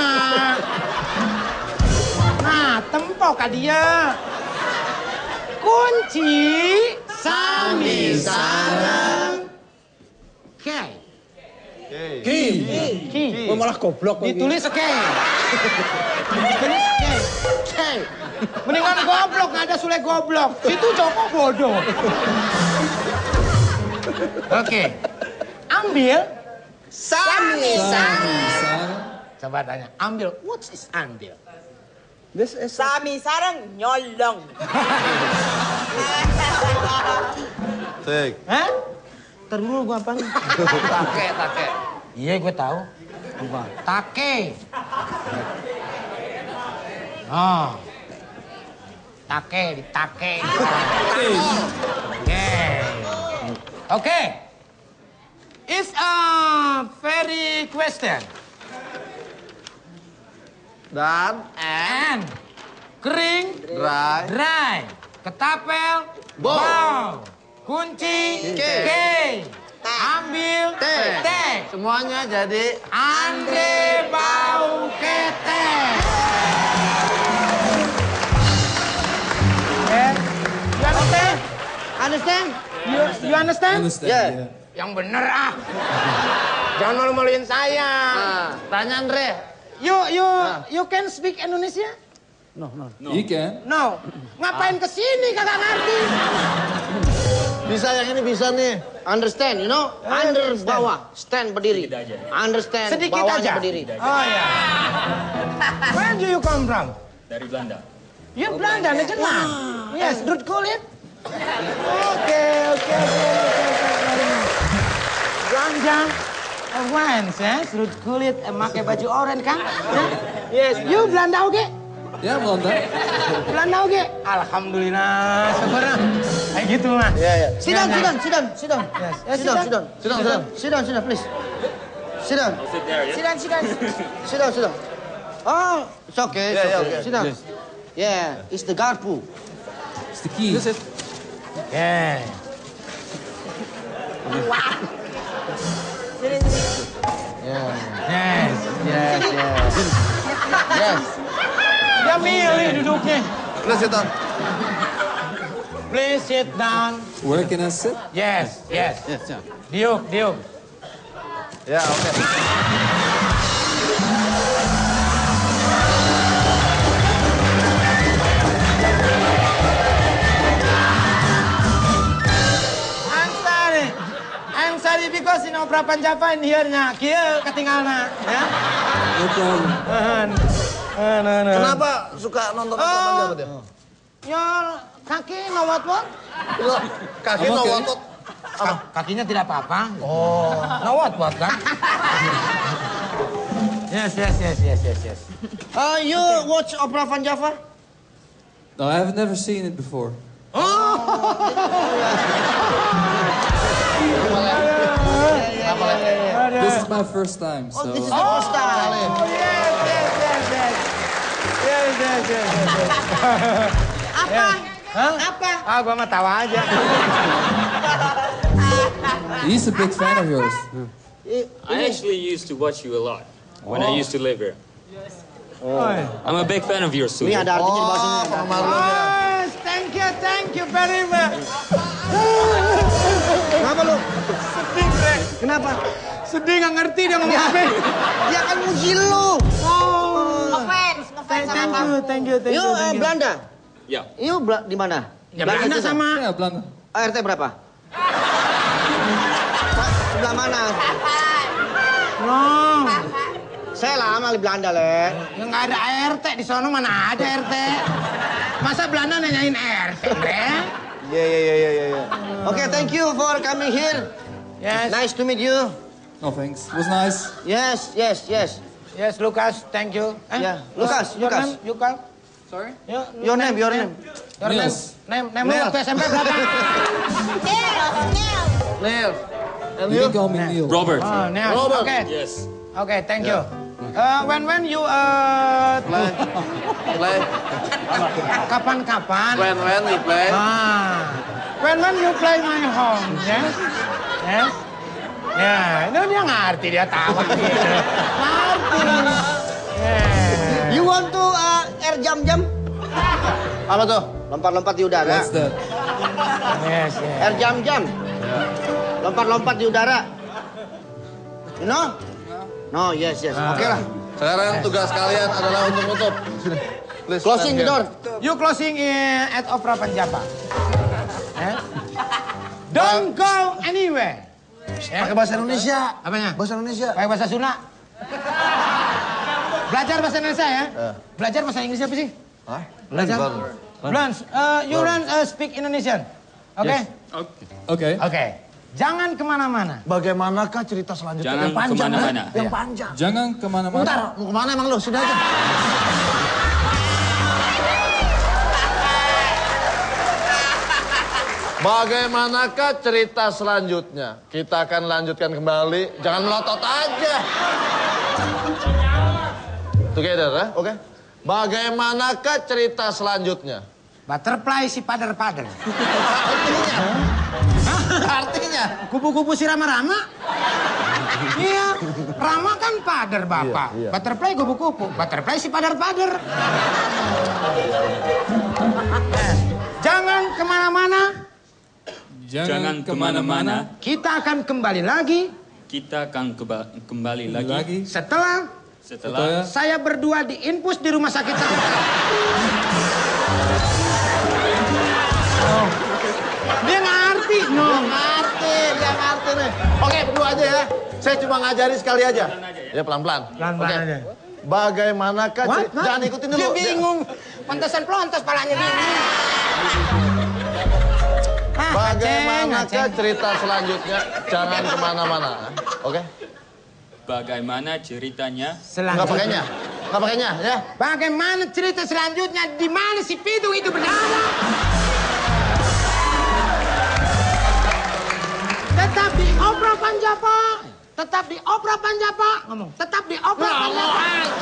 Speaker 2: Nah, tempo ka dia. Kunci Sami Sarang. Oke.
Speaker 9: Ki.
Speaker 2: Ki.
Speaker 9: Oh, malah goblok.
Speaker 2: Ditulis oke. Ditulis oke. Oke. Mendingan goblok, nggak ada Sule goblok. Situ Joko bodoh. Oke. Ambil. Sami Sarang. Coba tanya. Ambil. What is ambil?
Speaker 9: This is...
Speaker 4: Sami Sarang nyolong.
Speaker 6: Tik.
Speaker 2: Hah? Ntar dulu gua apaan?
Speaker 6: Take, take.
Speaker 2: Iya, gue tahu. Take. Oh. Take, ditake. Oke. Oke. It's a very question.
Speaker 6: Dan
Speaker 2: And. Kering.
Speaker 6: dry.
Speaker 2: Dry. Ketapel. Bow. Kunci.
Speaker 6: K.
Speaker 2: K. Ambil.
Speaker 6: T.
Speaker 2: T.
Speaker 6: Semuanya jadi
Speaker 2: Andre bau ketek. Yeah. You understand? Understand? You, you understand?
Speaker 10: Understand?
Speaker 2: Yeah.
Speaker 10: Yeah.
Speaker 2: Yang bener ah. Jangan malu-maluin saya.
Speaker 6: Nah, tanya Andre.
Speaker 2: You you you can speak Indonesia?
Speaker 9: No, no.
Speaker 10: You can.
Speaker 2: No. Ngapain kesini kagak ngerti.
Speaker 11: Bisa yang ini bisa nih.
Speaker 5: Understand, you know? Under bawah, stand berdiri. Understand,
Speaker 2: Sedikit
Speaker 5: bawahnya
Speaker 2: aja.
Speaker 5: berdiri.
Speaker 2: Oh ya. Where do you come from?
Speaker 12: Dari Belanda.
Speaker 2: You Belanda, jelas. Yes, root kulit. Oke, oke, oke, oke. Belanda. Fans, ya, root kulit, pakai baju oranye kan? Yes, you Belanda oke?
Speaker 10: Ya, Belanda.
Speaker 2: Belanda oke? Alhamdulillah, syukurlah. Kayak gitu mah.
Speaker 11: Iya, iya.
Speaker 5: Sit down, sit down, sit down, sit down.
Speaker 2: Yes.
Speaker 5: Sit down, sit down.
Speaker 11: Sit down, sit down.
Speaker 5: Sit down, sit down, please. Sit down.
Speaker 12: Sit there, ya?
Speaker 2: Sit down, sit down.
Speaker 5: Sit down, sit down. Oh, it's okay. It's
Speaker 11: Yeah, yeah,
Speaker 5: okay.
Speaker 11: okay.
Speaker 5: Sit down. Yeah, it's the garpu.
Speaker 10: It's the key.
Speaker 11: This is.
Speaker 2: Yeah. Yes, yes, yes. Yes. Dia milih duduknya.
Speaker 11: Please sit down.
Speaker 2: Please sit down.
Speaker 10: Where can I sit?
Speaker 2: Yes, yes.
Speaker 9: Yes, yeah.
Speaker 2: Diuk, diuk.
Speaker 11: Ya, oke.
Speaker 2: I'm sorry. I'm sorry because you know Prapan Java in here-nya. Kia ketinggalan, ya.
Speaker 10: No problem.
Speaker 2: Uh, no, no.
Speaker 11: Kenapa suka nonton
Speaker 2: Oh.
Speaker 11: Prapan Java dia?
Speaker 2: Ya, kaki no what what?
Speaker 11: Kaki
Speaker 10: Oke.
Speaker 11: no otot.
Speaker 2: Ka- kakinya tidak apa-apa. Oh, no what what kan? Yes, yes, yes, yes, yes, yes.
Speaker 5: Uh, you watch Opera Van Java?
Speaker 10: No, I've never seen it before. This is my first time, so.
Speaker 5: Oh, this is the first time.
Speaker 2: Oh, yes, yes, yes, yes. Yes, yes, yes, yes, yes.
Speaker 8: Apa?
Speaker 2: Hah?
Speaker 8: Apa?
Speaker 2: Ah, gua mah tawa aja.
Speaker 10: He's a big fan of yours.
Speaker 12: I actually used to watch you a lot when I used to live here.
Speaker 2: Oh.
Speaker 12: I'm a big fan of yours, too.
Speaker 5: Ini ada artinya di bawah sini.
Speaker 11: Oh, penggemar lu ya.
Speaker 2: Oh, thank you, thank you very much.
Speaker 5: Kenapa lu?
Speaker 2: Sedih, Bre.
Speaker 5: Kenapa?
Speaker 2: Sedih nggak ngerti dia ngomong apa.
Speaker 5: Dia kan muji lu.
Speaker 2: Oh.
Speaker 8: Ngefans, ngefans sama
Speaker 2: Thank
Speaker 8: kamu.
Speaker 2: you, thank you, thank
Speaker 5: You
Speaker 2: you.
Speaker 5: uh,
Speaker 2: thank you.
Speaker 5: Belanda?
Speaker 12: Ya.
Speaker 5: You Bela- di mana?
Speaker 2: Ya, Belanda
Speaker 5: juga?
Speaker 2: sama.
Speaker 10: Ya, Belanda.
Speaker 5: R T berapa? Sa- Sebelah mana?
Speaker 2: No.
Speaker 5: Saya lama di Belanda, Le.
Speaker 2: Ya nggak ada R T di sono, mana ada R T. Masa Belanda nanyain R T, Bre?
Speaker 11: Iya, iya, iya, iya, iya.
Speaker 5: Oke, thank you for coming here.
Speaker 2: Yes.
Speaker 5: Nice to meet you.
Speaker 10: No thanks. It was nice.
Speaker 5: Yes, yes, yes.
Speaker 2: Yes, Lucas, thank you. Eh,
Speaker 5: Ya, Lucas,
Speaker 2: your
Speaker 5: Lucas.
Speaker 2: name, you call?
Speaker 10: Sorry?
Speaker 2: Your,
Speaker 5: Your name, your name.
Speaker 2: Your name,
Speaker 10: Niels.
Speaker 2: name, name lu
Speaker 5: Niels.
Speaker 2: waktu S M P berapa?
Speaker 11: Neil. And
Speaker 10: You
Speaker 11: you?
Speaker 10: can call me Neil.
Speaker 12: Robert.
Speaker 2: Oh, Niels.
Speaker 11: Robert.
Speaker 2: Okay.
Speaker 12: Yes.
Speaker 2: Okay, thank you. Uh, when when you uh
Speaker 11: Play. Play.
Speaker 2: kapan-kapan?
Speaker 11: When, when you play.
Speaker 2: Ah, when when you play my home, yes, yes. Ya, itu dia ngerti, dia tawa gitu. Ngerti. Yeah.
Speaker 5: You want to uh, air jam-jam?
Speaker 11: Apa tuh?
Speaker 5: Lompat-lompat di udara.
Speaker 10: What's that?
Speaker 2: Yes, yes.
Speaker 5: Air jam-jam. Lompat-lompat di udara. You know? No, yes, yes.
Speaker 2: Ah.
Speaker 5: Oke lah.
Speaker 11: Sekarang tugas kalian adalah untuk nutup. Sini. Please,
Speaker 5: Closing
Speaker 11: stand
Speaker 5: the door.
Speaker 11: here.
Speaker 2: You closing in at Opera Panjapa. Eh? Don't go anywhere.
Speaker 11: Pakai bahasa Indonesia.
Speaker 2: Apanya?
Speaker 11: Bahasa Indonesia.
Speaker 2: Pakai bahasa Sunda. Belajar bahasa Indonesia ya? Belajar bahasa Inggris apa sih?
Speaker 11: Hah?
Speaker 2: Belajar. Blans, uh, you learn uh, speak Indonesian. Oke?
Speaker 10: Yes. Okay.
Speaker 2: Oke. Jangan kemana-mana.
Speaker 11: Bagaimanakah cerita selanjutnya?
Speaker 12: Jangan
Speaker 11: yang panjang,
Speaker 12: kemana-mana.
Speaker 11: kan? Yang panjang.
Speaker 10: Jangan kemana-mana.
Speaker 11: Bentar, mau kemana emang lu? Sudah aja. Bagaimanakah cerita selanjutnya? Kita akan lanjutkan kembali. Jangan melotot aja. Together, ya? Oke. Bagaimanakah cerita selanjutnya?
Speaker 2: Butterfly si pader-pader.
Speaker 11: Artinya? Artinya?
Speaker 2: Kupu-kupu si Rama-Rama. Iya, Rama kan pader bapak.
Speaker 11: Iya, iya.
Speaker 2: Butterfly kupu-kupu. Butterfly si pader-pader. Jangan kemana-mana.
Speaker 12: Jangan kemana-mana.
Speaker 2: Kita akan kembali lagi
Speaker 12: Kita akan keba- kembali lagi
Speaker 10: Lagi.
Speaker 2: setelah
Speaker 12: Setelah
Speaker 2: saya berdua diinfus di rumah sakit terdekat.
Speaker 3: Oh. Dia ngerti, no. Dia ngerti, dia ngerti nih. Oke, berdua aja ya. Saya cuma ngajari sekali aja. Ya pelan-pelan.
Speaker 2: Pelan-pelan
Speaker 3: Oke.
Speaker 2: aja.
Speaker 3: Bagaimanakah...
Speaker 2: What?
Speaker 3: Jangan ikutin dulu.
Speaker 2: Dia bingung. Pantesan pelontos palanya bingung. Ah,
Speaker 3: Bagaimanakah cerita selanjutnya? Jangan kemana-mana. Oke?
Speaker 12: bagaimana ceritanya?
Speaker 3: Nggak pakainya. Nggak pakainya, ya.
Speaker 2: Bagaimana cerita selanjutnya? Di mana si Pitung itu berada? Tetap di Opera Panjapa. Tetap di Opera Panjapa. Ngomong. Tetap di Opera Panjapa.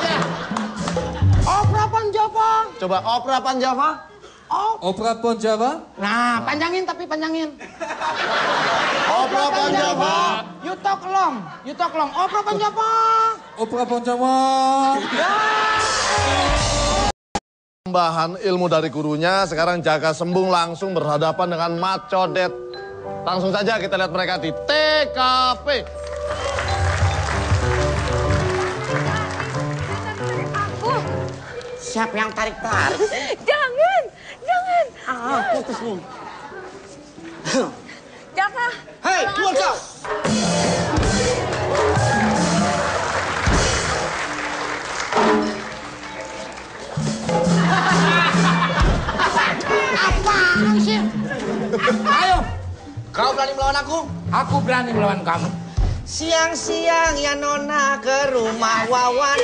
Speaker 2: Opera Panjapa.
Speaker 3: Coba Opera Panjapa.
Speaker 2: Oh.
Speaker 10: Opera Panjapa.
Speaker 2: Nah, panjangin tapi panjangin.
Speaker 3: Opera Panjapa.
Speaker 2: You talk long. You talk long. Opera Panjapa.
Speaker 10: Opera Panjapa.
Speaker 3: Tambahan ilmu dari gurunya, sekarang Jaka Sembung langsung berhadapan dengan Mat Codet. Langsung saja kita lihat mereka di T K P.
Speaker 8: Aku.
Speaker 5: Siapa yang tarik-tarik?
Speaker 8: Jangan, jangan.
Speaker 5: Ah, putus nih.
Speaker 8: Jaka.
Speaker 2: Hei, keluar kau. Apaan sih? Ayo, kau berani melawan aku? Aku berani melawan kamu.
Speaker 5: Siang-siang ya Nona ke rumah Wawan.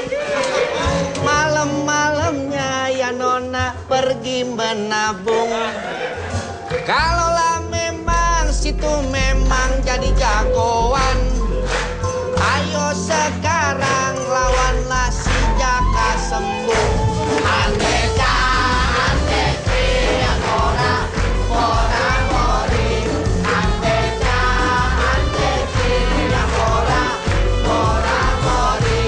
Speaker 5: Malam-malamnya ya Nona pergi menabung. Kalaulah memang situ memang jadi jagoan, ayo sekarang lawanlah si Jaka Sembung. Andeka, andeki, ora, ora mori. Andeka, andeki, ora, ora mori.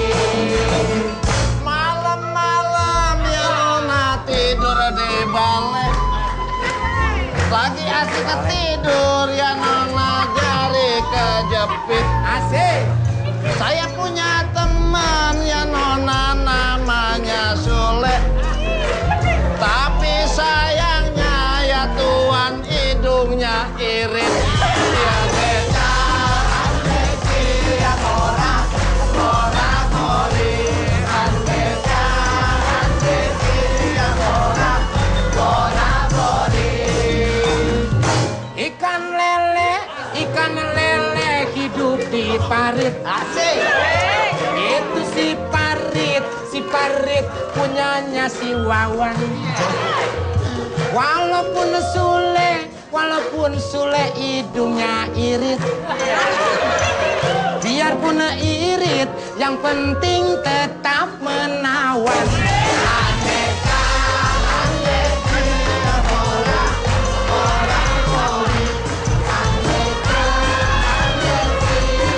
Speaker 3: Malam-malam ya Nona tidur di balai. Lagi asik tidur ya Nona jari kejepit.
Speaker 2: Asik.
Speaker 3: Saya punya teman ya Nona namanya Sule. Tapi sayangnya ya Tuhan hidungnya irit. Ya beda andeki ya ora, ora mori. Andeka andeki ya ora, ora mori.
Speaker 2: Ikan lele, ikan lele hidup di parit. Asik. Itu si parit, si parit punyanya si Wawan. Walaupun Sule, walaupun Sule hidungnya irit. Biarpun irit, yang penting tetap menawan. Aneka, andeki, ora, ora mori. Aneka, andeki,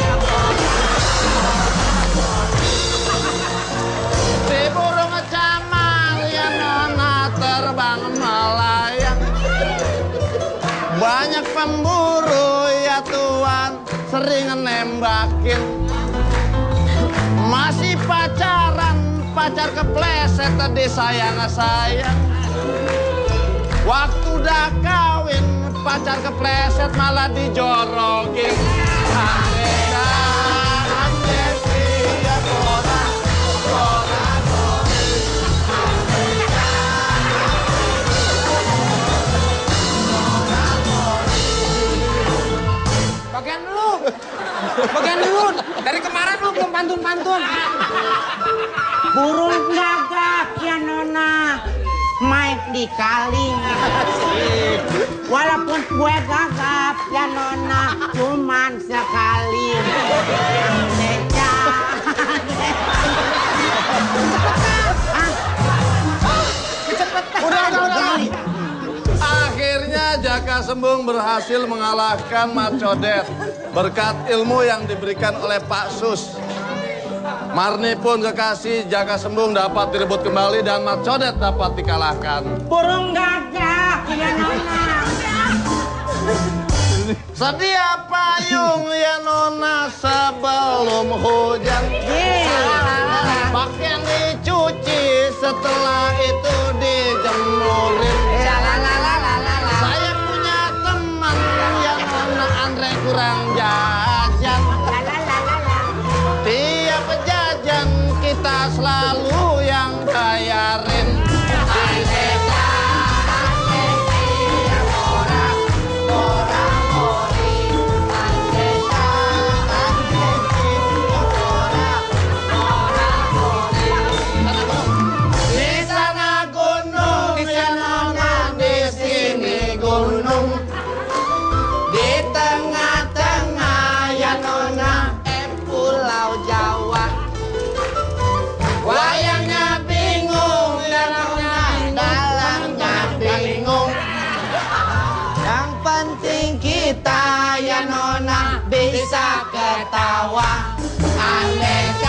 Speaker 3: Si burung camang ya Nona terbang melayang. Banyak pemburu ya Tuhan sering nembakin. Masih pacaran, pacar kepleset tadi sayang-sayang. Waktu udah kawin, pacar kepleset malah dijorokin. Andeka, andeki ya ora, ora mori. Andeka, ora mori.
Speaker 2: Bagian lu, bagian lu. Dari kemarin lu belum pantun-pantun.
Speaker 5: Burung gagak ya Nona main di kali. Walaupun gue gagap ya Nona cuman sekali. Neca.
Speaker 3: Udah, udah, udah. Akhirnya Jaka Sembung berhasil mengalahkan Mat Codet berkat ilmu yang diberikan oleh Pak Sus. Marni pun kekasih Jaka Sembung dapat direbut kembali dan Mat Codet dapat dikalahkan.
Speaker 5: Burung gagak ya Nona.
Speaker 3: Sedia payung ya Nona sebelum hujan. pakaian dicuci, setelah itu dijemurin. Saya punya teman yang nona Andre kurang jajan. Tiap jajan kita selalu yang bayarin.
Speaker 5: Kita ya nona bisa ketawa, aneh.